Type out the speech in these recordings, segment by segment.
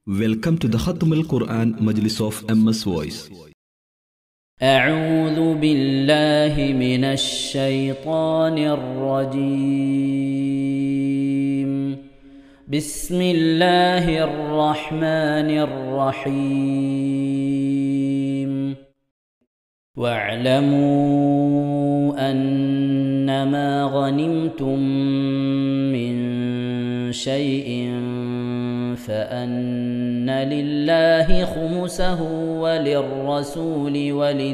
Welcome to the Khatm al-Quran Majlis of MS Voice. أعوذ بالله من الشيطان الرجيم. بسم الله الرحمن الرحيم. واعلموا أنما غنمتم من شيء فأن لله خمسه وللرسول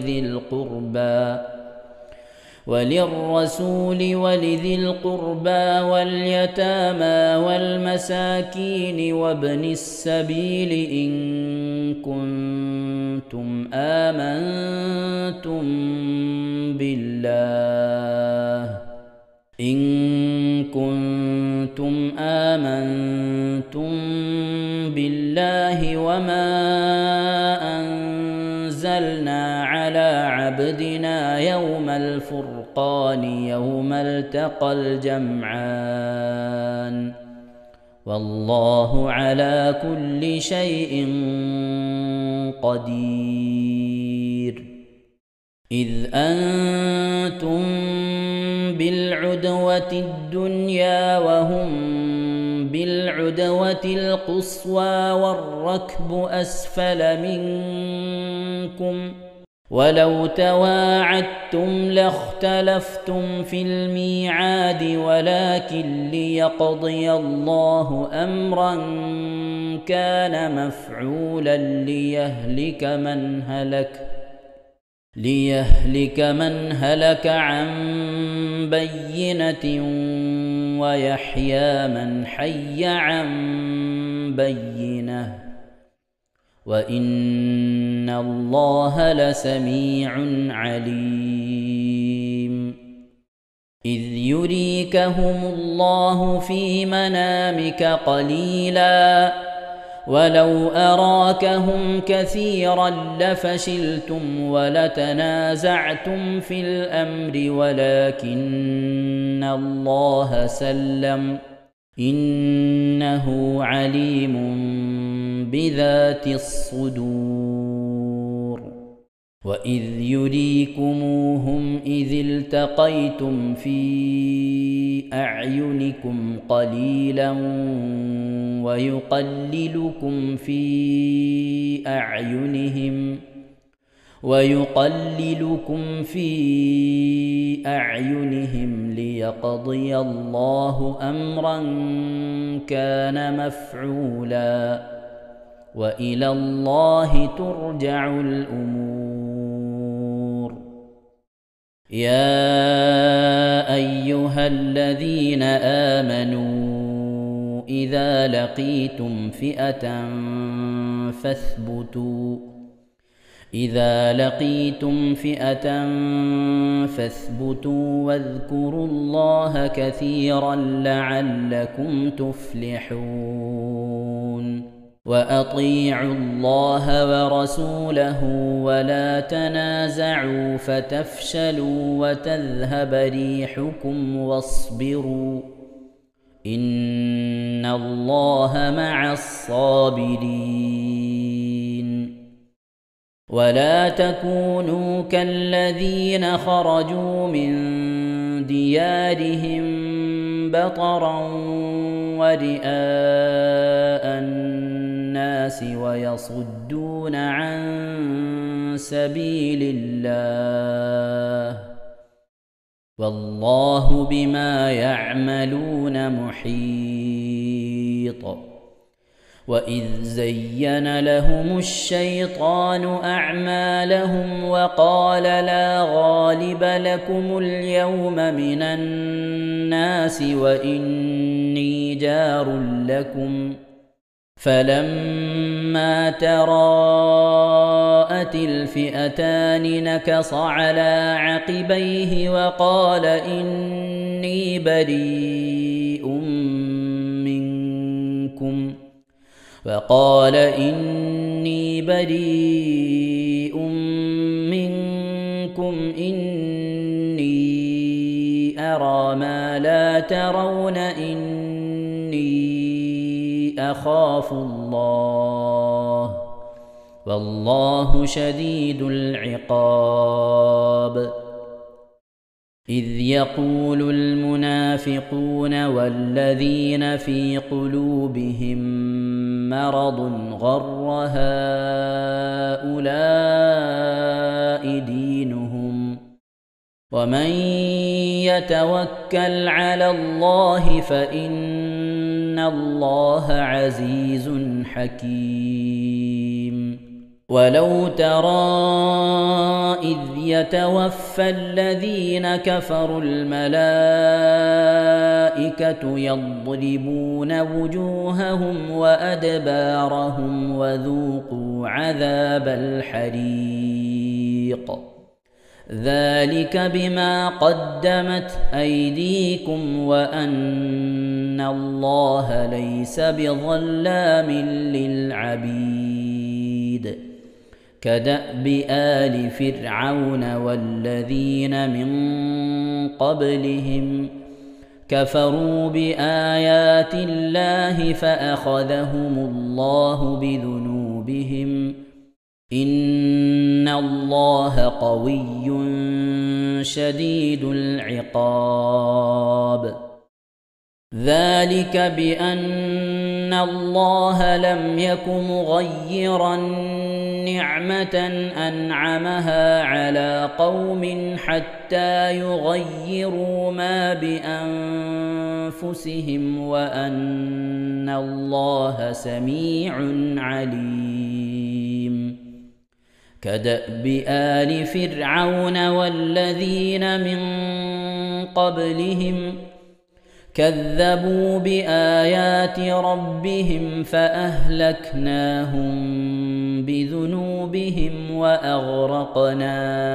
ولذي القربى واليتامى والمساكين وابن السبيل إن كنتم آمنتم بالله وما أنزلنا على عبدنا يوم الفرقان يوم التقى الجمعان والله على كل شيء قدير. إذ أنتم بالعدوة الدنيا وهم بالعدوة القصوى والركب أسفل منكم ولو تواعدتم لاختلفتم في الميعاد ولكن ليقضي الله أمرا كان مفعولا ليهلك من هلك عن بينة ويحيى من حي عن بينة وإن الله لسميع عليم. إذ يريكهم الله في منامك قليلا ولو أراكهم كثيرا لفشلتم ولتنازعتم في الأمر ولكن الله سلم إنه عليم بذات الصدور. وإذ يريكموهم إذ التقيتم في أعينكم قليلا ويقللكم في أعينهم ليقضي الله أمرا كان مفعولا وإلى الله ترجع الأمور. يا أيها الذين آمنوا إذا لقيتم فئة فاثبتوا واذكروا الله كثيرا لعلكم تفلحون. وأطيعوا الله ورسوله ولا تنازعوا فتفشلوا وتذهب ريحكم واصبروا إن الله مع الصابرين. ولا تكونوا كالذين خرجوا من ديارهم بطرا ورئاء الناس ويصدون عن سبيل الله والله بما يعملون محيط. وإذ زين لهم الشيطان أعمالهم وقال لا غالب لكم اليوم من الناس وإني جار لكم فلما تراءت الفئتان نكص على عقبيه وقال إني بريء منكم إني أرى ما لا ترون إني أخاف الله والله شديد العقاب إذ يقول المنافقون والذين في قلوبهم مرض غر هؤلاء دينهم ومن يتوكل على الله فإن الله عزيز حكيم ولو ترى إذ يتوفى الذين كفروا الملائكة يضربون وجوههم وأدبارهم وذوقوا عذاب الحريق ذلك بما قدمت أيديكم وأن الله ليس بظلام للعبيد كدأب آل فرعون والذين من قبلهم كفروا بآيات الله فأخذهم الله بذنوبهم إن الله قوي شديد العقاب ذلك بأن الله لم يك مغيرا نعمة أنعمها على قوم حتى يغيروا ما بأنفسهم وأن الله سميع عليم كدأب آل فرعون والذين من قبلهم كذبوا بآيات ربهم فأهلكناهم بذنوبهم وأغرقنا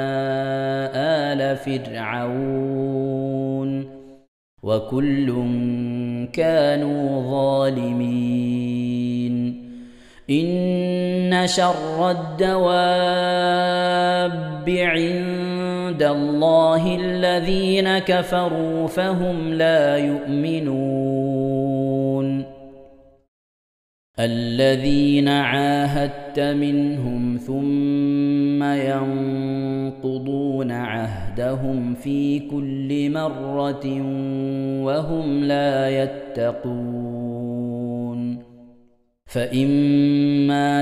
آل فرعون وكل كانوا ظالمين إن شر الدواب عند الله الذين كفروا فهم لا يؤمنون الذين عاهدت منهم ثم ينقضون عهدهم في كل مرة وهم لا يتقون فإما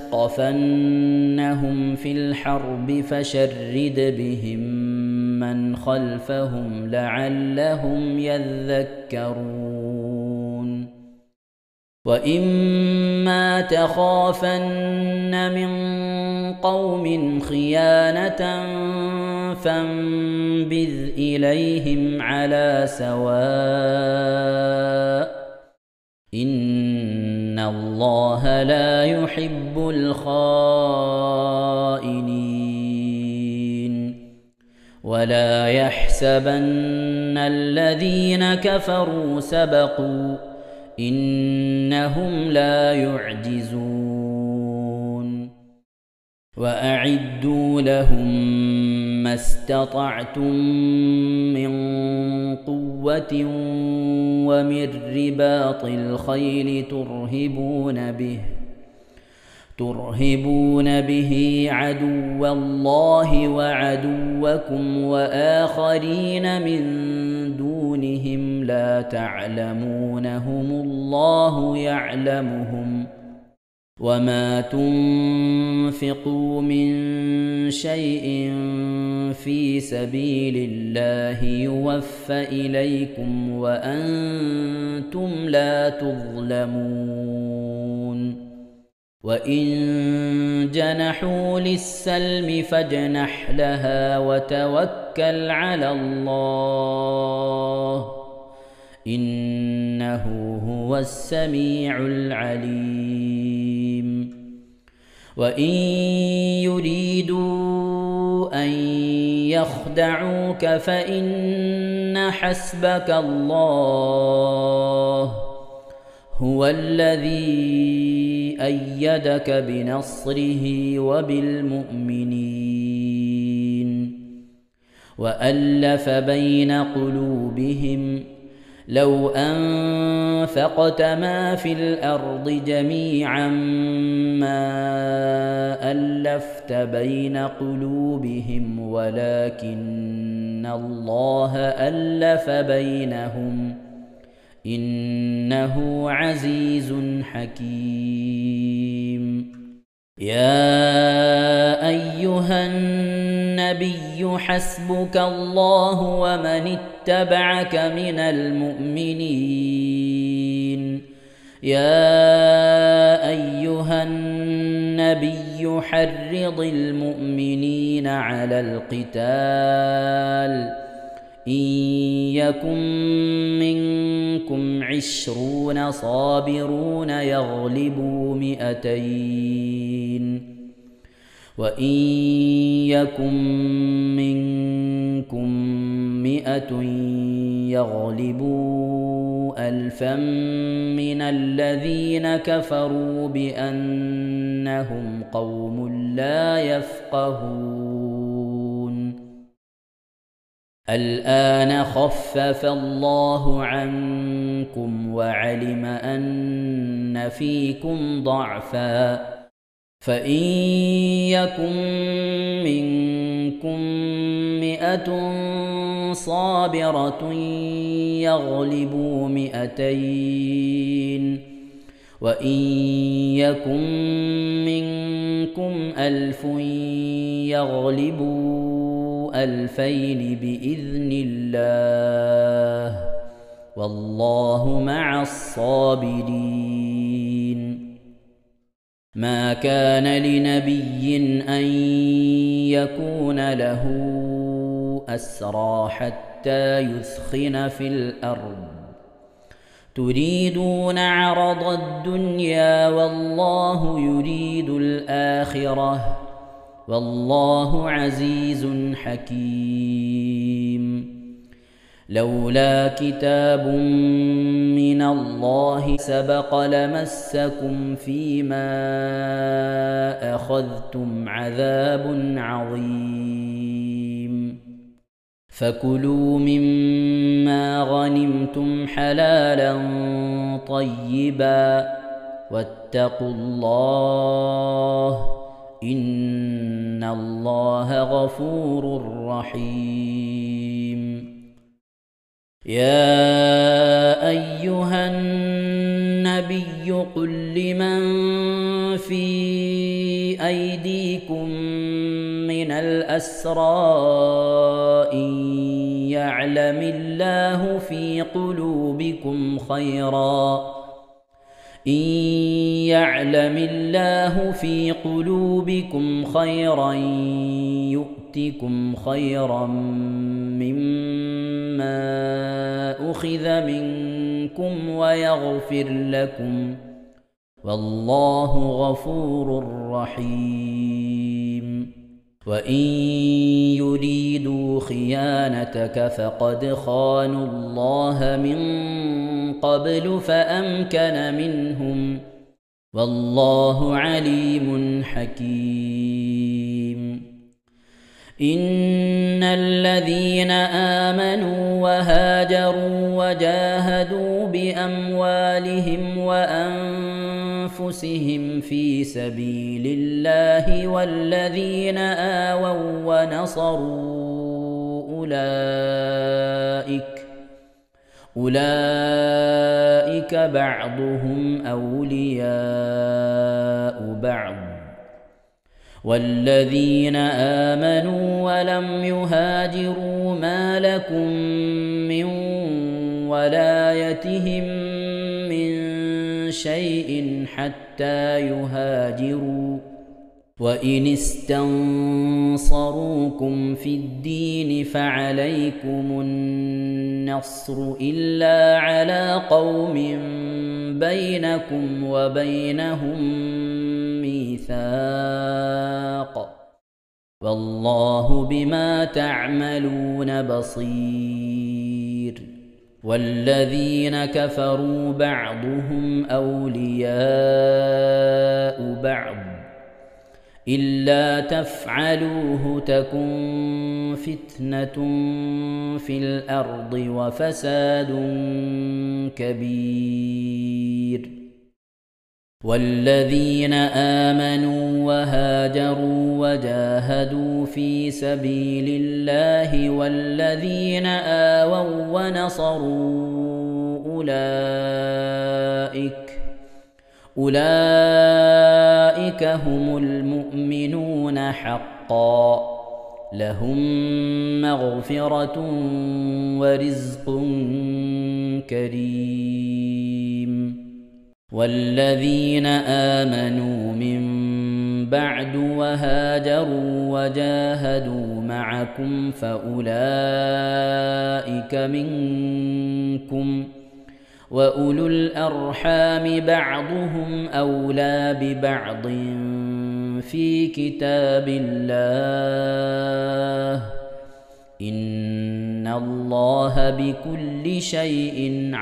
تثقفنهم في الحرب فشرد بهم من خلفهم لعلهم يذكرون وإما تخافن من قوم خيانة فانبذ إليهم على سواء إن الله لا يحب الخائنين ولا يحسبن الذين كفروا سبقوا إنهم لا يعجزون وأعدوا لهم ما استطعتم من قوة ومن رباط الخيل ترهبون به عدو الله وعدوكم وآخرين من دونهم لا تعلمونهم الله يعلمهم وما تنفقوا من شيء في سبيل الله يوفى إليكم وأنتم لا تظلمون وإن جنحوا للسلم فاجنح لها وتوكل على الله إنه هو السميع العليم وإن يريدوا أن يخدعوك فإن حسبك الله هو الذي أيدك بنصره وبالمؤمنين وألف بين قلوبهم لو أنفقت ما في الأرض جميعا ما ألفت بين قلوبهم ولكن الله ألف بينهم إنه عزيز حكيم. يا أيها النبي حسبك الله ومن اتبعك من المؤمنين. يا أيها النبي حرض المؤمنين على القتال إن يكن منكم 20 صابرون يغلبوا 200 وإن يكن منكم 100 يغلبوا 1000 من الذين كفروا بأنهم قوم لا يفقهون. الآن خفف الله عنكم وعلم أن فيكم ضعفا فإن يكن منكم 100 صابرة يغلبوا 200 وإن يكن منكم 1000 يغلبوا 2000 بإذن الله والله مع الصابرين. ما كان لنبي أن يكون له أسرى حتى يثخن في الأرض تريدون عرض الدنيا والله يريد الآخرة والله عزيز حكيم. لولا كتاب من الله سبق لمسكم فيما أخذتم عذاب عظيم. فكلوا مما غنمتم حلالا طيبا واتقوا الله إن الله غفور رحيم. يا أيها النبي قل لمن في أيديكم من الأسرى إن يعلم الله في قلوبكم خيرا يؤتكم خيرا مما أخذ منكم ويغفر لكم والله غفور رحيم. وإن يريدوا خيانتك فقد خانوا الله من قبل فأمكن منهم والله عليم حكيم. إن الذين آمنوا وهاجروا وجاهدوا بأموالهم وأنفسهم في سبيل الله والذين آووا ونصروا أولئك بعضهم أولياء بعض والذين آمنوا ولم يهاجروا ما لكم من ولايتهم من شيء حتى يهاجروا وإن استنصروكم في الدين فعليكم النصر إلا على قوم بينكم وبينهم ميثاق والله بما تعملون بصير. والذين كفروا بعضهم أولياء بعض إلا تفعلوه تكن فتنة في الأرض وفساد كبير. والذين آمنوا وهاجروا وجاهدوا في سبيل الله والذين آووا ونصروا أولئك هم المؤمنون حقا، لهم مغفرة ورزق كريم. والذين آمنوا من بعد وهاجروا وجاهدوا معكم فأولئك منكم، وأولو الأرحام بعضهم أولى ببعض في كتاب الله، إن الله بكل شيء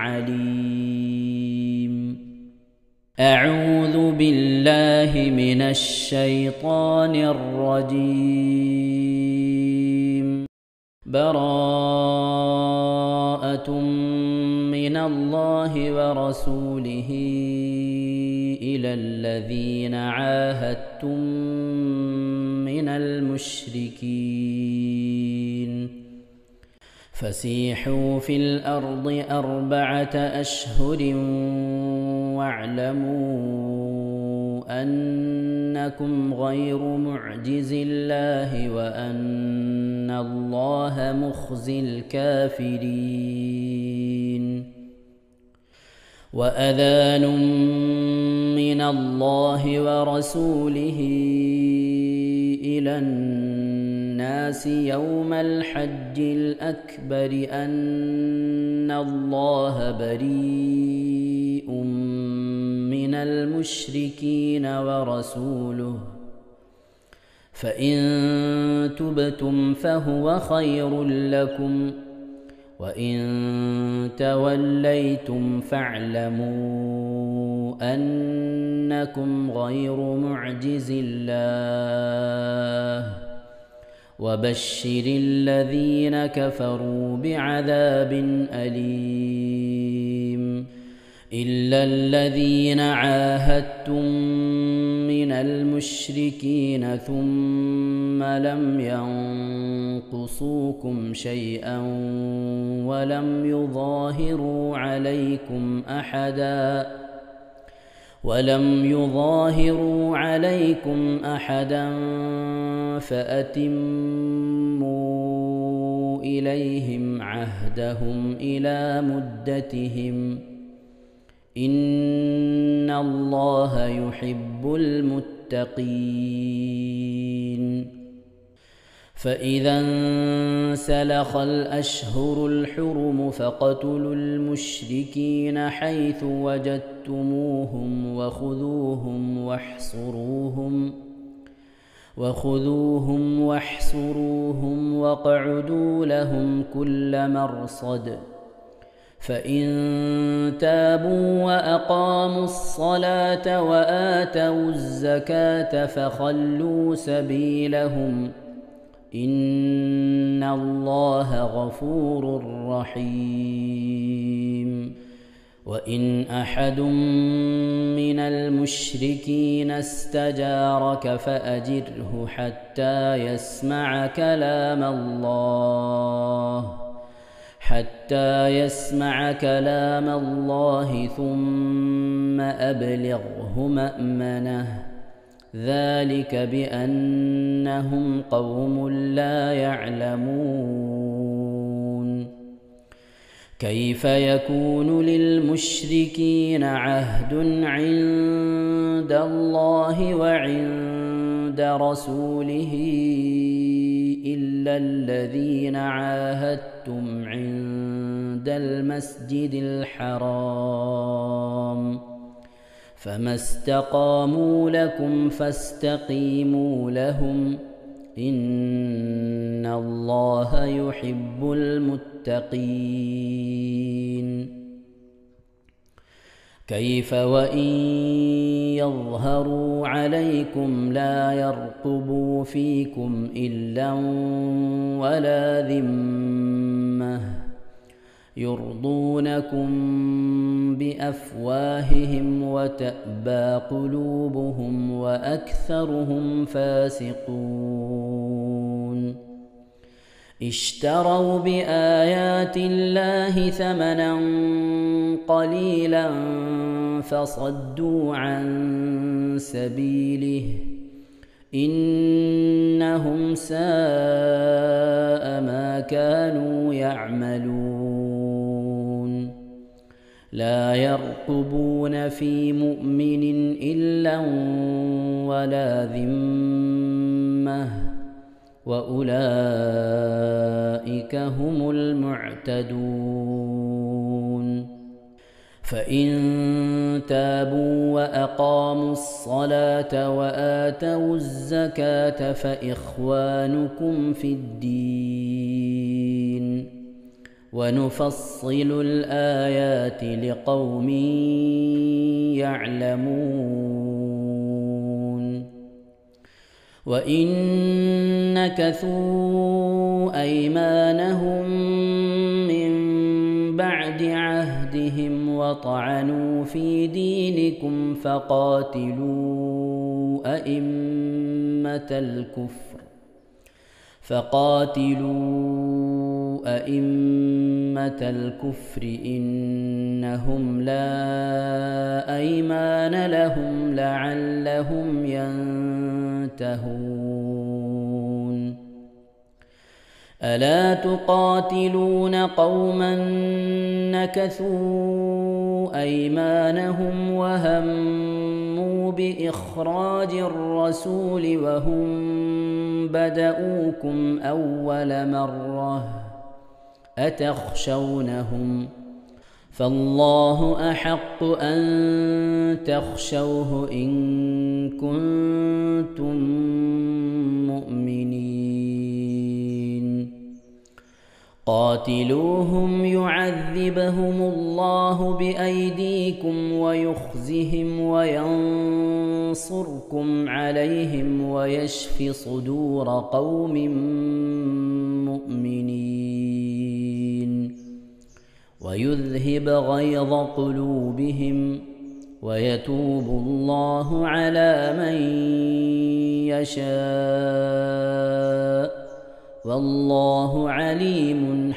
عليم. أعوذ بالله من الشيطان الرجيم. براءة من الله ورسوله إلى الذين عاهدتم من المشركين، فسيحوا في الأرض 4 أشهر واعلموا أنكم غير معجز الله وأن الله مخزي الكافرين. وأذان من الله ورسوله إلى الناس يوم الحج الأكبر أن الله بريء من المشركين ورسوله، فإن تبتم فهو خير لكم، وإن توليتم فاعلموا أنكم غير معجز الله، وبشر الذين كفروا بعذاب أليم. إلا الذين عاهدتم من المشركين ثم لم ينقصوكم شيئا ولم يظاهروا عليكم أحدا فأتموا إليهم عهدهم إلى مدتهم، إن الله يحب المتقين. فإذا انسلخ الأشهر الحرم فاقتلوا المشركين حيث وجدتموهم وخذوهم واحصروهم واقعدوا لهم كل مرصد، فإن تابوا وأقاموا الصلاة وآتوا الزكاة فخلوا سبيلهم، إن الله غفور رحيم. وإن أحد من المشركين استجارك فأجره حتى يسمع كلام الله ثم أبلغه مأمنه، ذلك بأنهم قوم لا يعلمون. كيف يكون للمشركين عهد عند الله وعند رسوله إلا الذين عاهدتم عند المسجد الحرام، فما استقاموا لكم فاستقيموا لهم، إن الله يحب المتقين. كيف وإن يظهروا عليكم لا يرقبوا فيكم إلا ولا ذمة يرضونكم بأفواههم وتأبى قلوبهم وأكثرهم فاسقون اشتروا بآيات الله ثمنا قليلا فصدوا عن سبيله إنهم ساء ما كانوا يعملون لا يرقبون في مؤمن إلا ولا ذمة وأولئك هم المعتدون فإن تابوا وأقاموا الصلاة وآتوا الزكاة فإخوانكم في الدين ونفصل الآيات لقوم يعلمون وإن نكثوا أيمانهم من بعد عهدهم وطعنوا في دينكم فقاتلوا أئمة الكفر إنهم لا أيمان لهم لعلهم ينتهون ألا تقاتلون قوما نكثوا أيمانهم وهموا بإخراج الرسول وهم بدؤوكم أول مرة أتخشونهم فالله أحق أن تخشوه إن كنتم مؤمنين قاتلوهم يعذبهم الله بأيديكم ويخزهم وينصركم عليهم ويشف صدور قوم مؤمنين ويذهب غيظ قلوبهم ويتوب الله على من يشاء والله عليم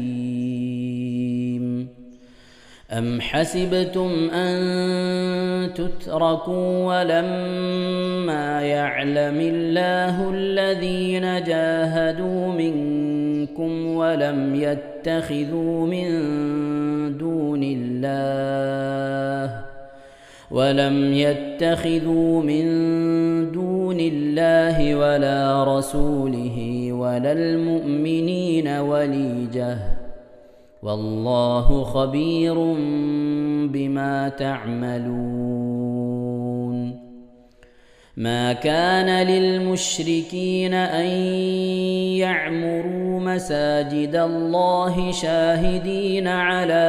حكيم أم حسبتم أن تتركوا ولما يعلم الله الذين جاهدوا منكم ولم يتخذوا من دون الله ولا رسوله ولا المؤمنين وليجة والله خبير بما تعملون ما كان للمشركين أن يعمروا مساجد الله شاهدين على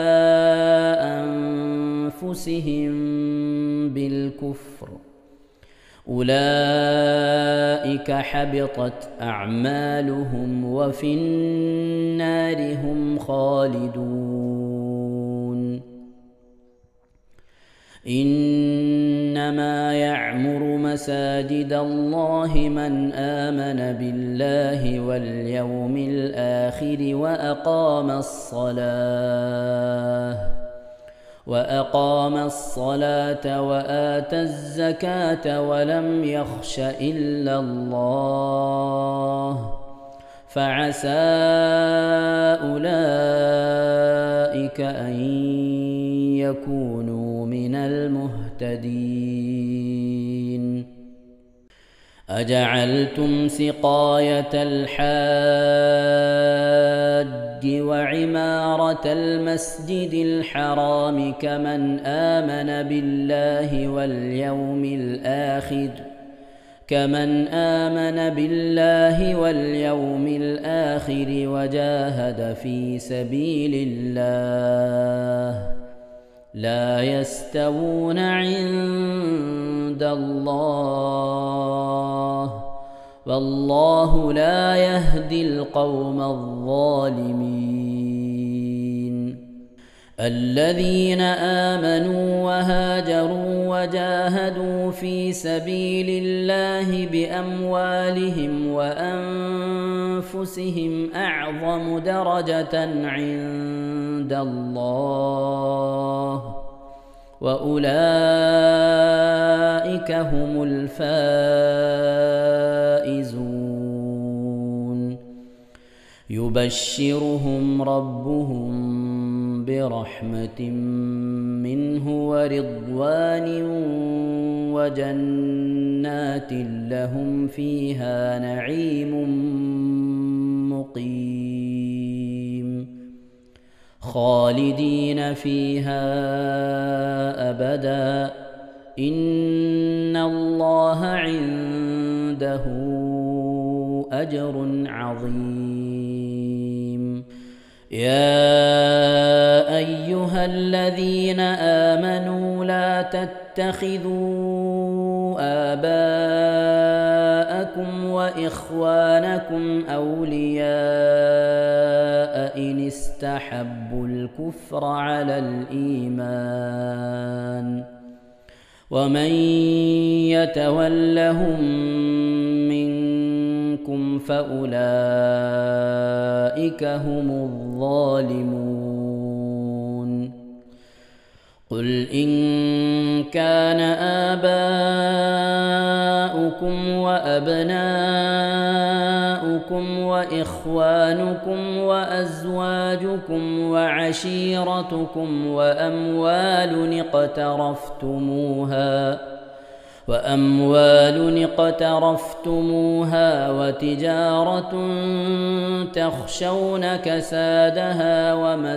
أنفسهم بالكفر أولئك حبطت أعمالهم وفي النار هم خالدون إنما يعمر مساجد الله من آمن بالله واليوم الآخر وأقام الصلاة وآتى الزكاة ولم يخش إلا الله فعسى أولئك أن يكونوا من المهتدين أجعلتم سقاية الحاج وعمارة المسجد الحرام كمن آمن بالله واليوم الآخر وجاهد في سبيل الله لا يستوون عند الله والله لا يهدي القوم الظالمين. الذين آمنوا وهاجروا وجاهدوا في سبيل الله بأموالهم وأنفسهم أعظم درجة عند الله وأولئك هم الفائزون. يبشرهم ربهم برحمة منه ورضوان وجنات لهم فيها نعيم مقيم خالدين فيها أبدا إن الله عنده أجر عظيم. يا أيها الذين آمنوا لا تتخذوا آباءكم وإخوانكم أولياء إن استحبوا الكفر على الإيمان ومن يتولهم منكم فأولئك هم الظالمون. قل إن كان آباؤكم وأبناؤكم وإخوانكم وأزواجكم وعشيرتكم وأموال اقترفتموها وتجارة تخشون كسادها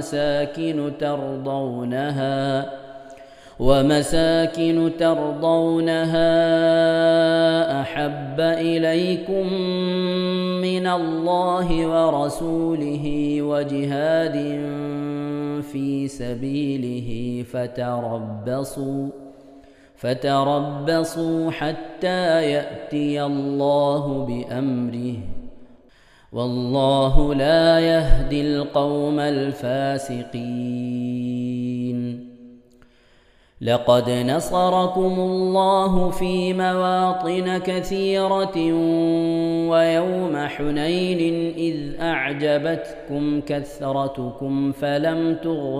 ومساكن ترضونها أحب إليكم من الله ورسوله وجهاد في سبيله فتربصوا حتى يأتي الله بأمره والله لا يهدي القوم الفاسقين. لقد نصركم الله في مواطن كثيرة ويوم حنين إذ أعجبتكم كثرتكم فلم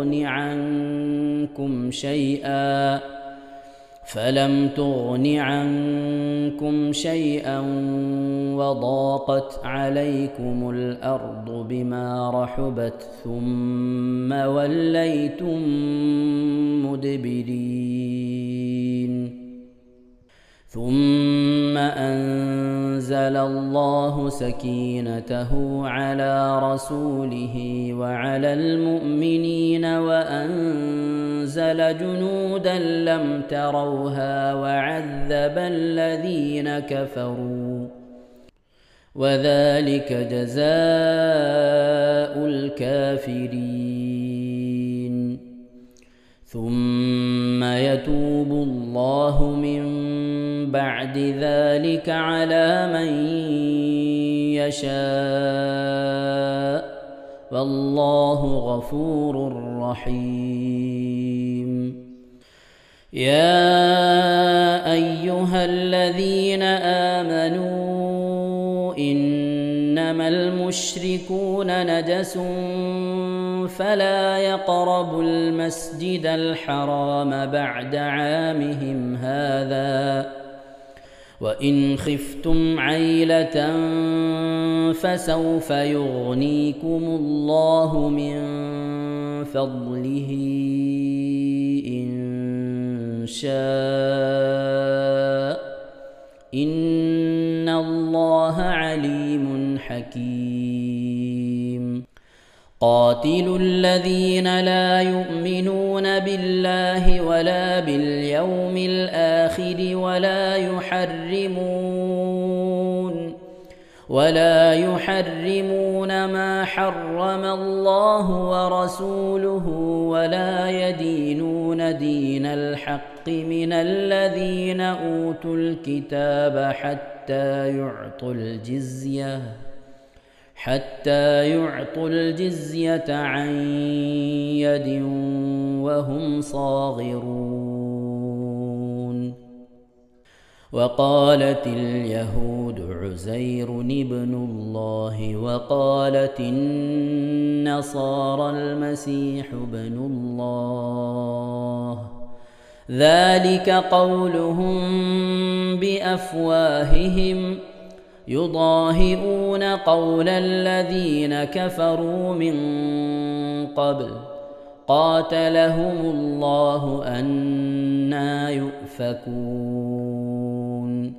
تغن عنكم شيئا وضاقت عليكم الأرض بما رحبت ثم وليتم مدبرين. ثم أنزل الله سكينته على رسوله وعلى المؤمنين وأنزل جنودا لم تروها وعذب الذين كفروا وذلك جزاء الكافرين. ثم يتوب الله من بعد ذلك على من يشاء والله غفور رحيم. يا أيها الذين آمنوا إنما المشركون نجس فلا يقربوا المسجد الحرام بعد عامهم هذا وإن خفتم عيلة فسوف يغنيكم الله من فضله إن شاء إن الله عليم حكيم. قاتلوا الذين لا يؤمنون بالله ولا باليوم ولا يحرمون ما حرم الله ورسوله ولا يدينون دين الحق من الذين أوتوا الكتاب حتى يعطوا الجزية عن يد وهم صاغرون. وقالت اليهود عزير ابن الله وقالت النصارى المسيح ابن الله، ذلك قولهم بأفواههم يضاهئون قول الذين كفروا من قبل قاتلهم الله أنى يؤفكون.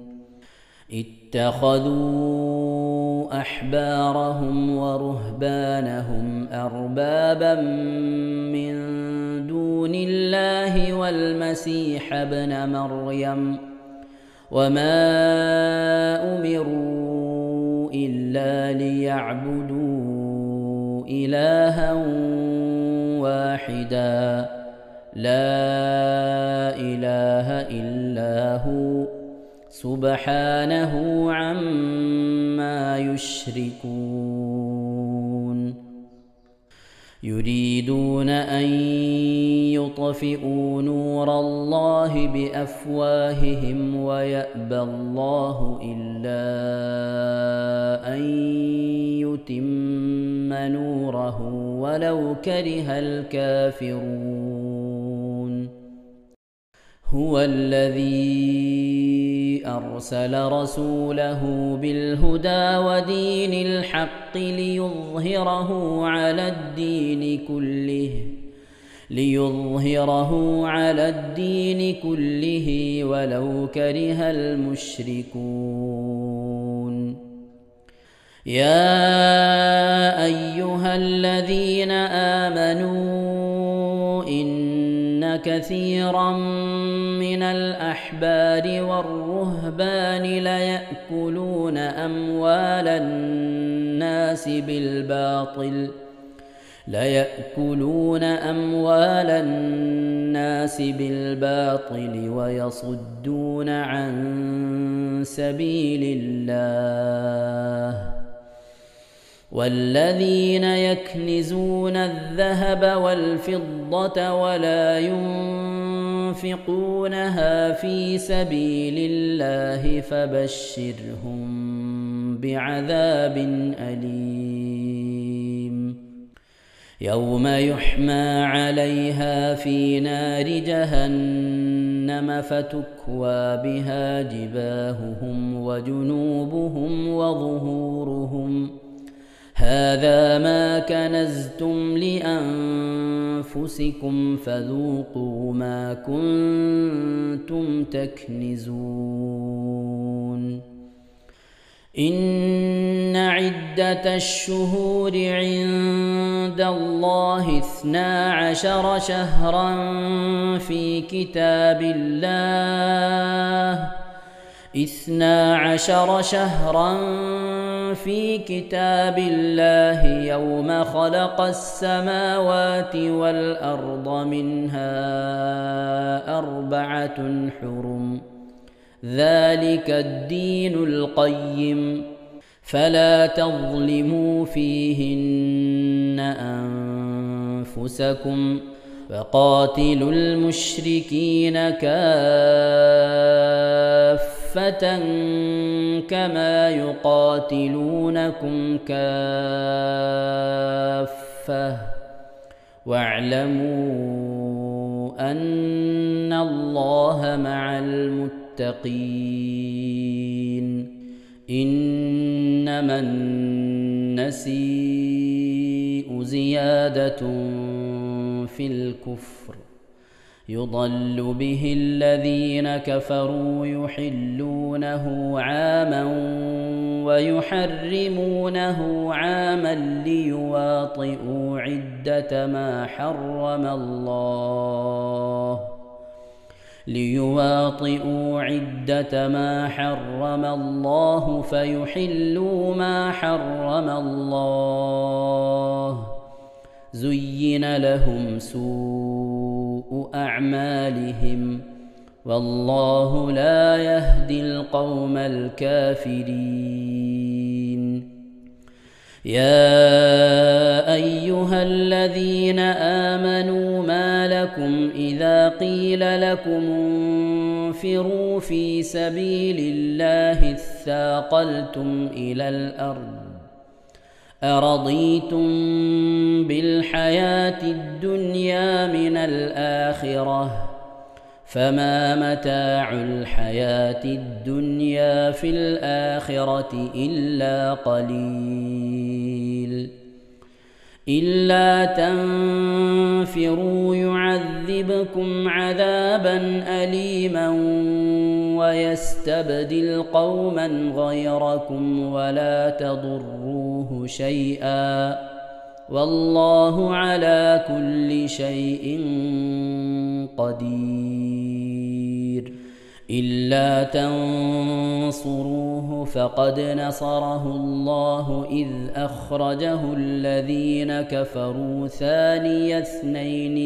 اتخذوا أحبارهم ورهبانهم أربابا من دون الله والمسيح ابن مريم وما أمروا إلا ليعبدوا إلها واحدا لا إله إلا هو سبحانه عما يشركون. يريدون أن يطفئوا نور الله بأفواههم ويأبى الله إلا أن يتم نوره ولو كره الكافرون. هو الذي أرسل رسوله بالهدى ودين الحق ليظهره على الدين كله ولو كره المشركون. يا أيها الذين آمنوا إن كثيرا من الأحبار والرهبان ليأكلون أموال الناس بالباطل ويصدون عن سبيل الله. والذين يكنزون الذهب والفضة ولا ينفقونها في سبيل الله فبشرهم بعذاب أليم. يوم يحمى عليها في نار جهنم فتكوى بها جباههم وجنوبهم وظهورهم هذا ما كنزتم لأنفسكم فذوقوا ما كنتم تكنزون. إن عدة الشهور عند الله 12 شهرا في كتاب الله 12 شهرا في كتاب الله يوم خلق السماوات والأرض منها 4 حرم ذلك الدين القيم فلا تظلموا فيهن أنفسكم وقاتلوا المشركين كافة كما يقاتلونكم كافة واعلموا أن الله مع المتقين. إنما النسيء زيادة في الكفر يضل به الذين كفروا يحلونه عاما ويحرمونه عاما ليواطئوا عدة ما حرم الله ليواطئوا عدة ما حرم الله فيحلوا ما حرم الله. زين لهم سوء أعمالهم والله لا يهدي القوم الكافرين. يا أيها الذين آمنوا ما لكم إذا قيل لكم انفروا في سبيل الله اثاقلتم إلى الأرض أرضيتم بالحياة الدنيا من الآخرة فما متاع الحياة الدنيا في الآخرة إلا قليل. إلا تنفروا يعذبكم عذابا أليما ويستبدل قوما غيركم ولا تضروه شيئا والله على كل شيء قدير. إلا تنصروه فقد نصره الله إذ أخرجه الذين كفروا ثاني اثنين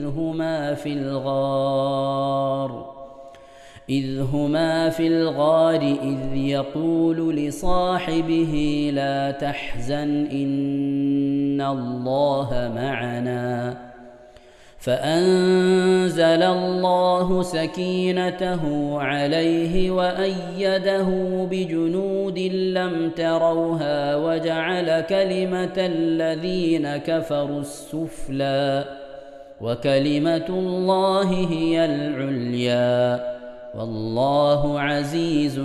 إذ هما في الغار إذ يقول لصاحبه لا تحزن إن الله معنا فأنزل الله سكينته عليه وأيده بجنود لم تروها وجعل كلمة الذين كفروا السفلى وكلمة الله هي العليا والله عزيز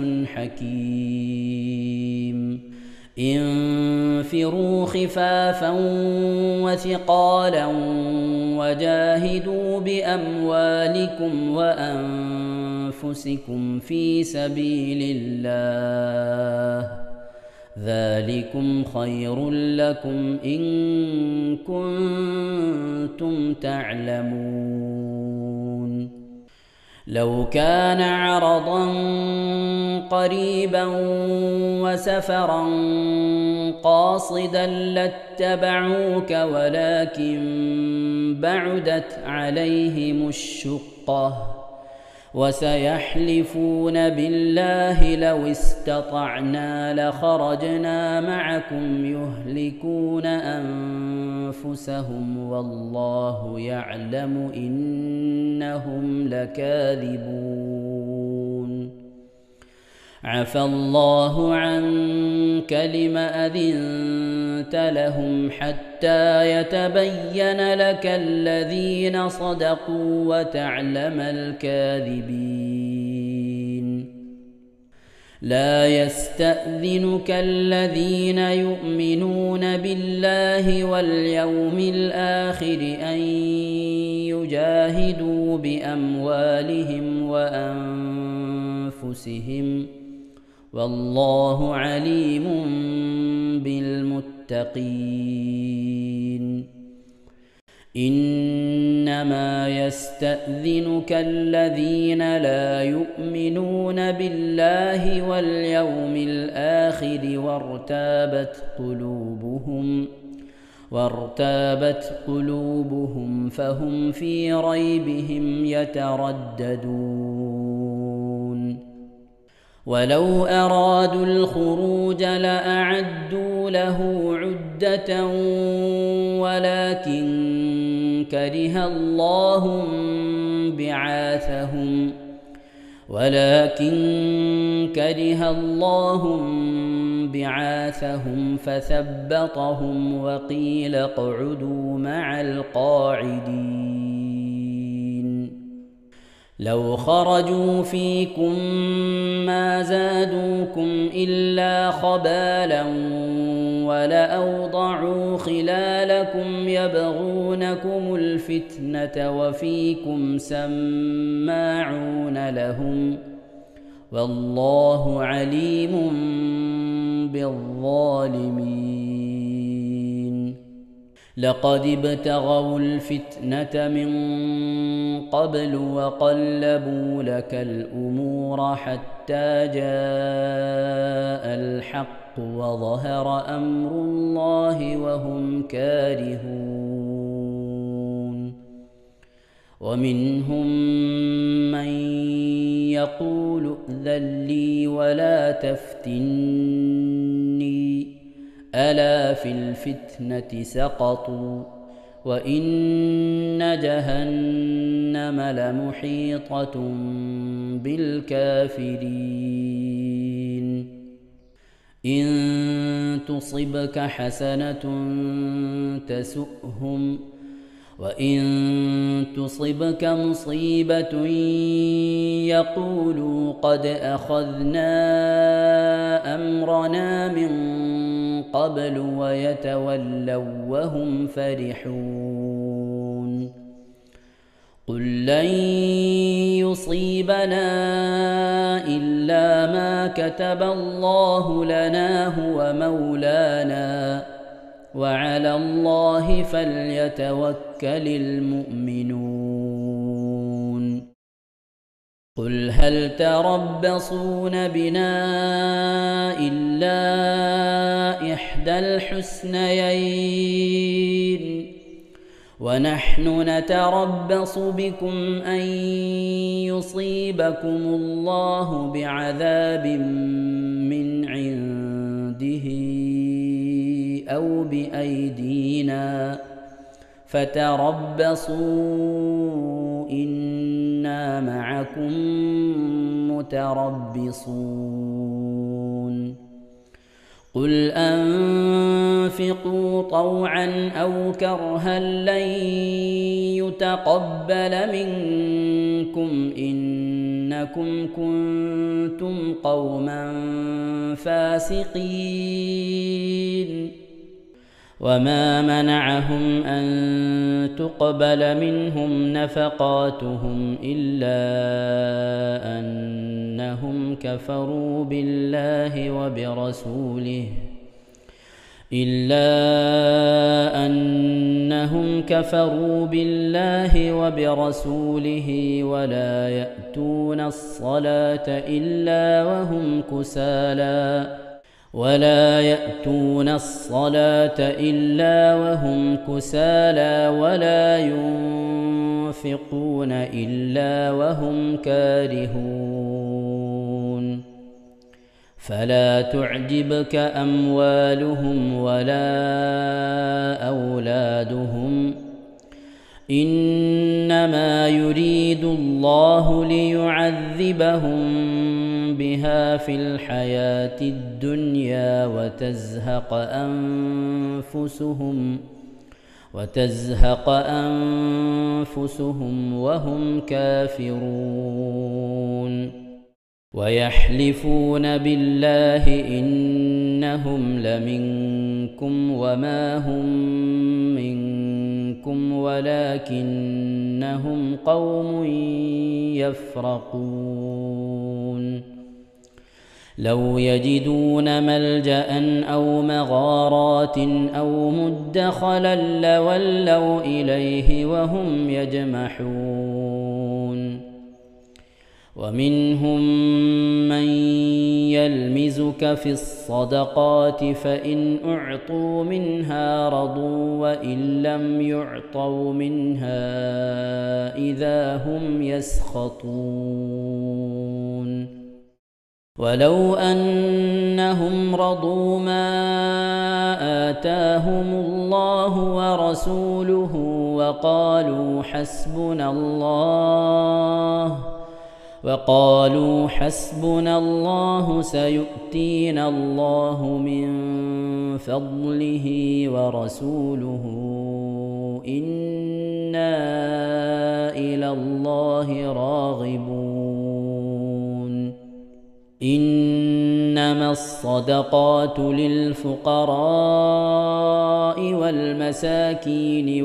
حكيم. انفروا خفافا وثقالا وجاهدوا بأموالكم وأنفسكم في سبيل الله ذلكم خير لكم إن كنتم تعلمون. لو كان عرضا قريبا وسفرا قاصدا لاتبعوك ولكن بعدت عليهم الشقة وسيحلفون بالله لو استطعنا لخرجنا معكم يهلكون أنفسهم والله يعلم إنهم لكاذبون. عفى الله عنك لم أذنت لهم حتى يتبين لك الذين صدقوا وتعلم الكاذبين. لا يستأذنك الذين يؤمنون بالله واليوم الآخر أن يجاهدوا بأموالهم وأنفسهم والله عليم بالمتقين. إنما يستأذنك الذين لا يؤمنون بالله واليوم الآخر وارتابت قلوبهم فهم في ريبهم يترددون. ولو أرادوا الخروج لأعدوا له عدة ولكن كره الله بعاثهم فثبطهم وقيل اقعدوا مع القاعدين. لو خرجوا فيكم ما زادوكم إلا خبالا ولأوضعوا خلالكم يبغونكم الفتنة وفيكم سماعون لهم والله عليم بالظالمين. لقد ابتغوا الفتنة من قبل وقلبوا لك الأمور حتى جاء الحق وظهر أمر الله وهم كارهون ومنهم من يقول ائذن لي ولا تفتني ألا في الفتنة سقطوا وإن جهنم لمحيطة بالكافرين إن تصبك حسنة تسؤهم وإن تصبك مصيبة يقولوا قد أخذنا أمرنا من قبل ويتولوا وهم فرحون قل لن يصيبنا إلا ما كتب الله لنا هو مولانا وعلى الله فليتوكل المؤمنون قل هل تربصون بنا إلا إحدى الحسنيين ونحن نتربص بكم أن يصيبكم الله بعذاب من عنده أو بأيدينا فتربصوا إنا معكم متربصون قل أنفقوا طوعا أو كرها لن يتقبل منكم إنكم كنتم قوما فاسقين وما منعهم أن تقبل منهم نفقاتهم إلا أنهم كفروا بالله وبرسوله ولا يأتون الصلاة إلا وهم كسالى ولا ينفقون إلا وهم كارهون فلا تعجبك أموالهم ولا أولادهم إنما يريد الله ليعذبهم بها في الحياة الدنيا وتزهق أنفسهم وهم كافرون ويحلفون بالله إنهم لمنكم وما هم منكم ولكنهم قوم يفرقون لو يجدون ملجأ أو مغارات أو مدخلا لولوا إليه وهم يجمحون ومنهم من يلمزك في الصدقات فإن أعطوا منها رضوا وإن لم يعطوا منها إذا هم يسخطون ولو أنهم رضوا ما آتاهم الله ورسوله وقالوا حسبنا الله سيؤتينا الله من فضله ورسوله إنا إلى الله راغبون إنما الصدقات للفقراء والمساكين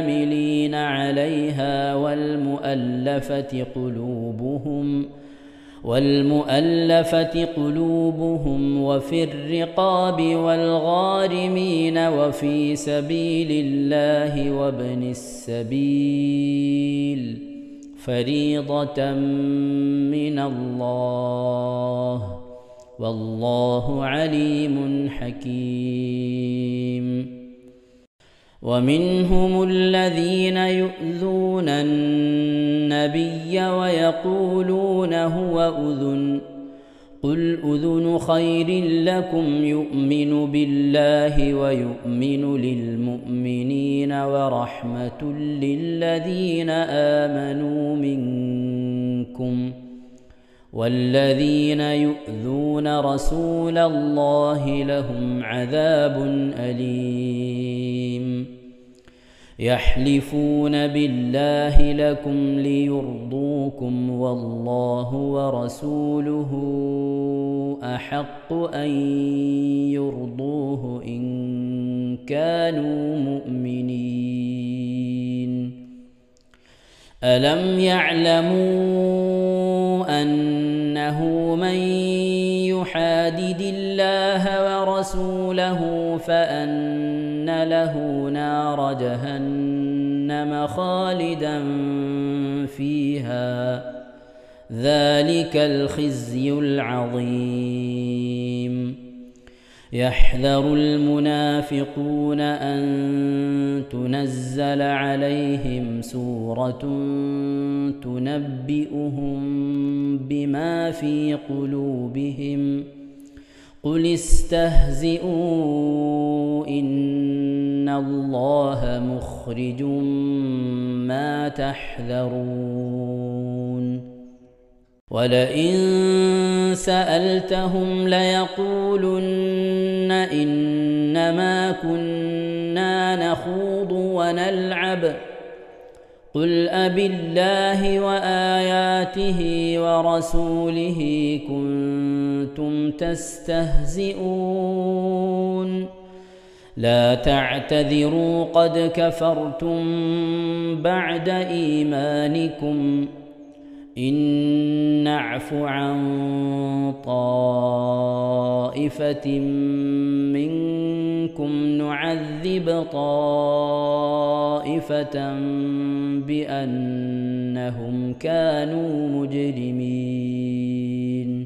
والعاملين عليها والمؤلفة قلوبهم والمؤلفة قلوبهم وفي الرقاب والغارمين وفي سبيل الله وابن السبيل فريضة من الله والله عليم حكيم. ومنهم الذين يؤذون النبي ويقولون هو أذن قل أذن خير لكم يؤمن بالله ويؤمن للمؤمنين ورحمة للذين آمنوا منكم والذين يؤذون رسول الله لهم عذاب أليم. يحلفون بالله لكم ليرضوكم والله ورسوله أحق أن يرضوه إن كانوا مؤمنين. ألم يعلموا أنه من يحادد الله ورسوله فأن له نار جهنم خالدا فيها ذلك الخزي العظيم. يحذر المنافقون أن تنزل عليهم سورة تنبئهم بما في قلوبهم قل استهزئوا إن الله مخرج ما تحذرون. ولئن سألتهم ليقولن إنما كنا نخوض ونلعب قل أبالله وآياته ورسوله كنتم تستهزئون لا تعتذروا قد كفرتم بعد إيمانكم إن نعف عن طائفة منكم نعذب طائفة بأنهم كانوا مجرمين.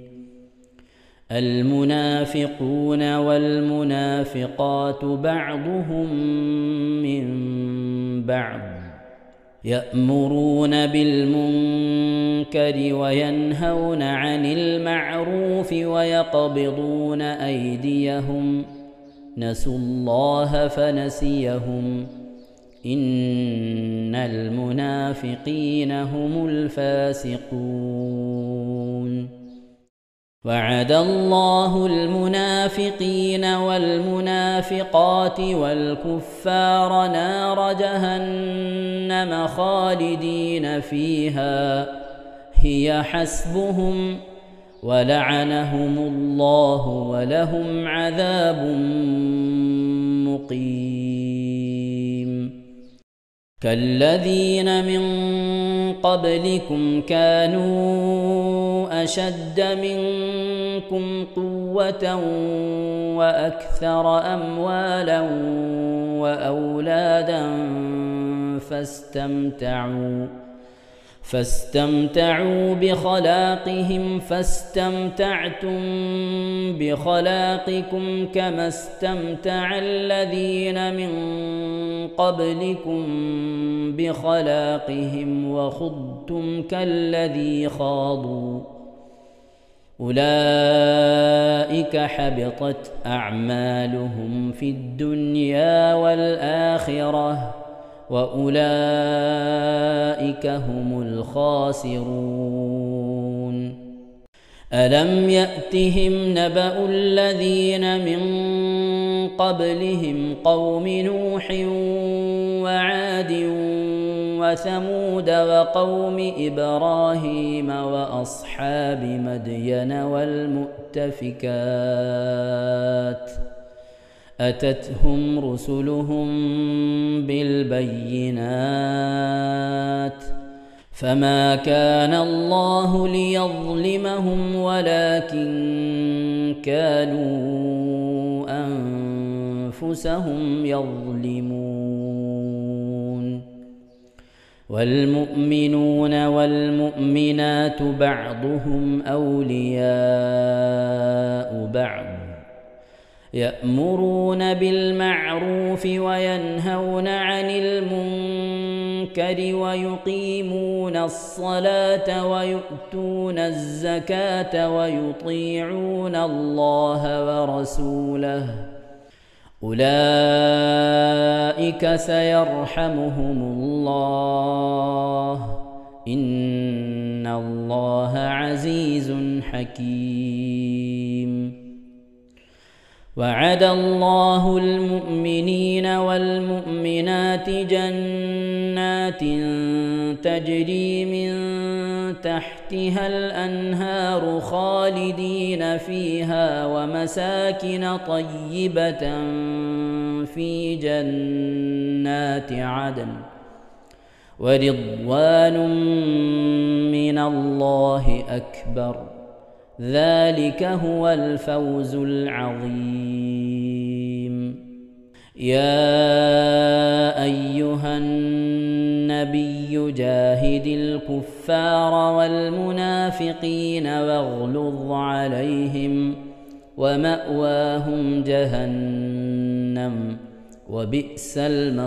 المنافقون والمنافقات بعضهم من بعض يأمرون بالمنكر وينهون عن المعروف ويقبضون أيديهم نسوا الله فنسيهم إن المنافقين هم الفاسقون. وعد الله المنافقين والمنافقات والكفار نار جهنم خالدين فيها هي حسبهم ولعنهم الله ولهم عذاب مقيم. كالذين من قبلكم كانوا أشد منكم قوة وأكثر أموالا وأولادا فاستمتعوا بخلاقهم فاستمتعتم بخلاقكم كما استمتع الذين من قبلكم بخلاقهم وخضتم كالذي خاضوا أولئك حبطت أعمالهم في الدنيا والآخرة وأولئك هم الخاسرون. ألم يأتهم نبأ الذين من قبلهم قوم نوح وعاد وثمود وقوم إبراهيم وأصحاب مدين والمؤتفكات أتتهم رسلهم بالبينات فما كان الله ليظلمهم ولكن كانوا أنفسهم يظلمون. والمؤمنون والمؤمنات بعضهم أولياء بعض يأمرون بالمعروف وينهون عن المنكر ويقيمون الصلاة ويؤتون الزكاة ويطيعون الله ورسوله أولئك سيرحمهم الله إن الله عزيز حكيم. وعد الله المؤمنين والمؤمنات جنات تجري من تحتها الأنهار خالدين فيها ومساكن طيبة في جنات عدن ورضوان من الله أكبر ذلك هو الفوز العظيم. يا أيها النبي جاهد الكفار والمنافقين واغلظ عليهم ومأواهم جهنم وبئس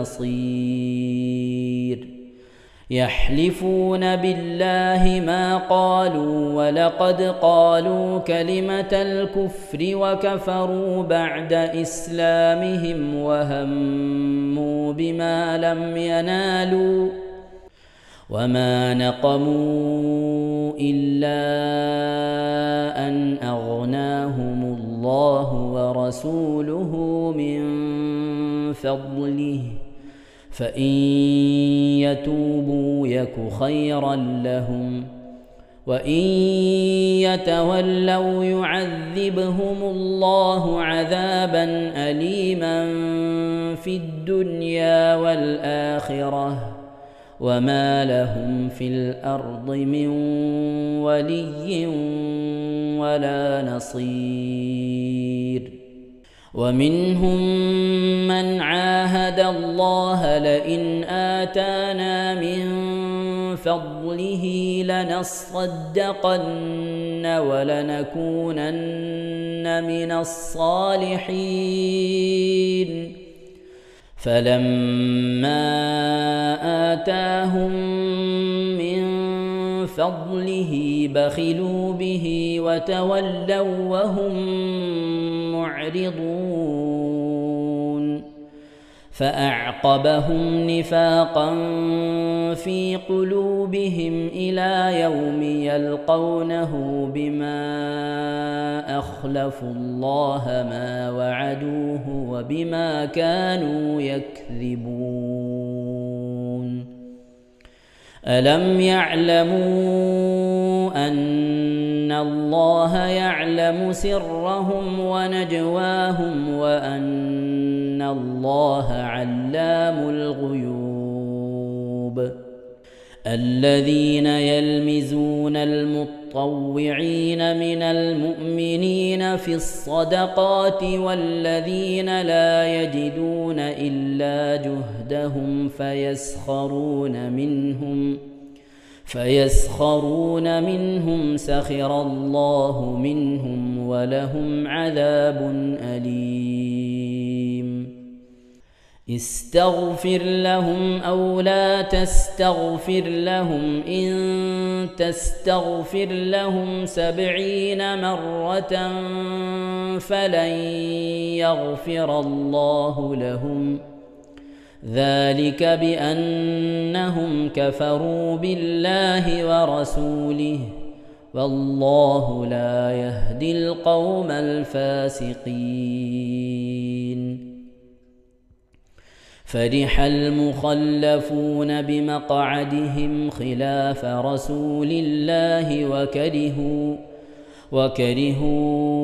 المصير. يحلفون بالله ما قالوا ولقد قالوا كلمة الكفر وكفروا بعد إسلامهم وهموا بما لم ينالوا وما نقموا إلا أن أغناهم الله ورسوله من فضله فإن يتوبوا يك خيرا لهم وإن يتولوا يعذبهم الله عذابا أليما في الدنيا والآخرة وما لهم في الأرض من ولي ولا نصير. ومنهم من عاهد الله لئن آتانا من فضله لنصدقن ولنكونن من الصالحين فلما آتاهم من فضله بخلوا به وتولوا وهم معرضون فأعقبهم نفاقا في قلوبهم إلى يوم يلقونه بما أخلفوا الله ما وعدوه وبما كانوا يكذبون. ألم يعلموا أن الله يعلم سرهم ونجواهم وأن الله علام الغيوب. الذين يلمزون المطوعين من المؤمنين في الصدقات والذين لا يجدون إلا جهدهم فيسخرون منهم سخر الله منهم ولهم عذاب أليم. استغفر لهم أو لا تستغفر لهم إن تستغفر لهم 70 مرة فلن يغفر الله لهم ذلك بأنهم كفروا بالله ورسوله والله لا يهدي القوم الفاسقين. فرح المخلفون بمقعدهم خلاف رسول الله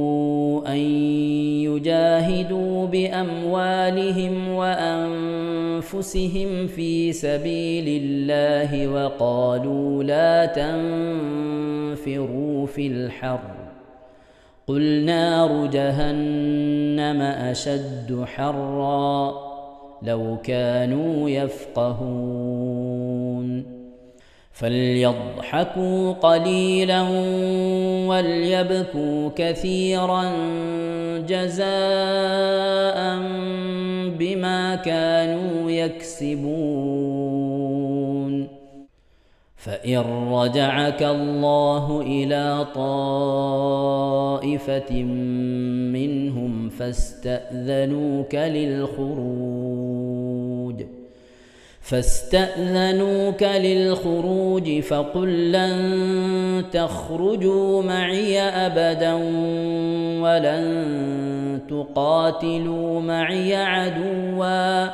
وكرهوا أن يجاهدوا بأموالهم وأنفسهم أنفسهم في سبيل الله وقالوا لا تنفروا في الحر قل نار جهنم أشد حرا لو كانوا يفقهون فليضحكوا قليلا وليبكوا كثيرا جزاء بما كانوا يكسبون فإن رجعك الله إلى طائفة منهم فاستأذنوك للخروج فقل لن تخرجوا معي أبدا ولن تقاتلوا معي عدوا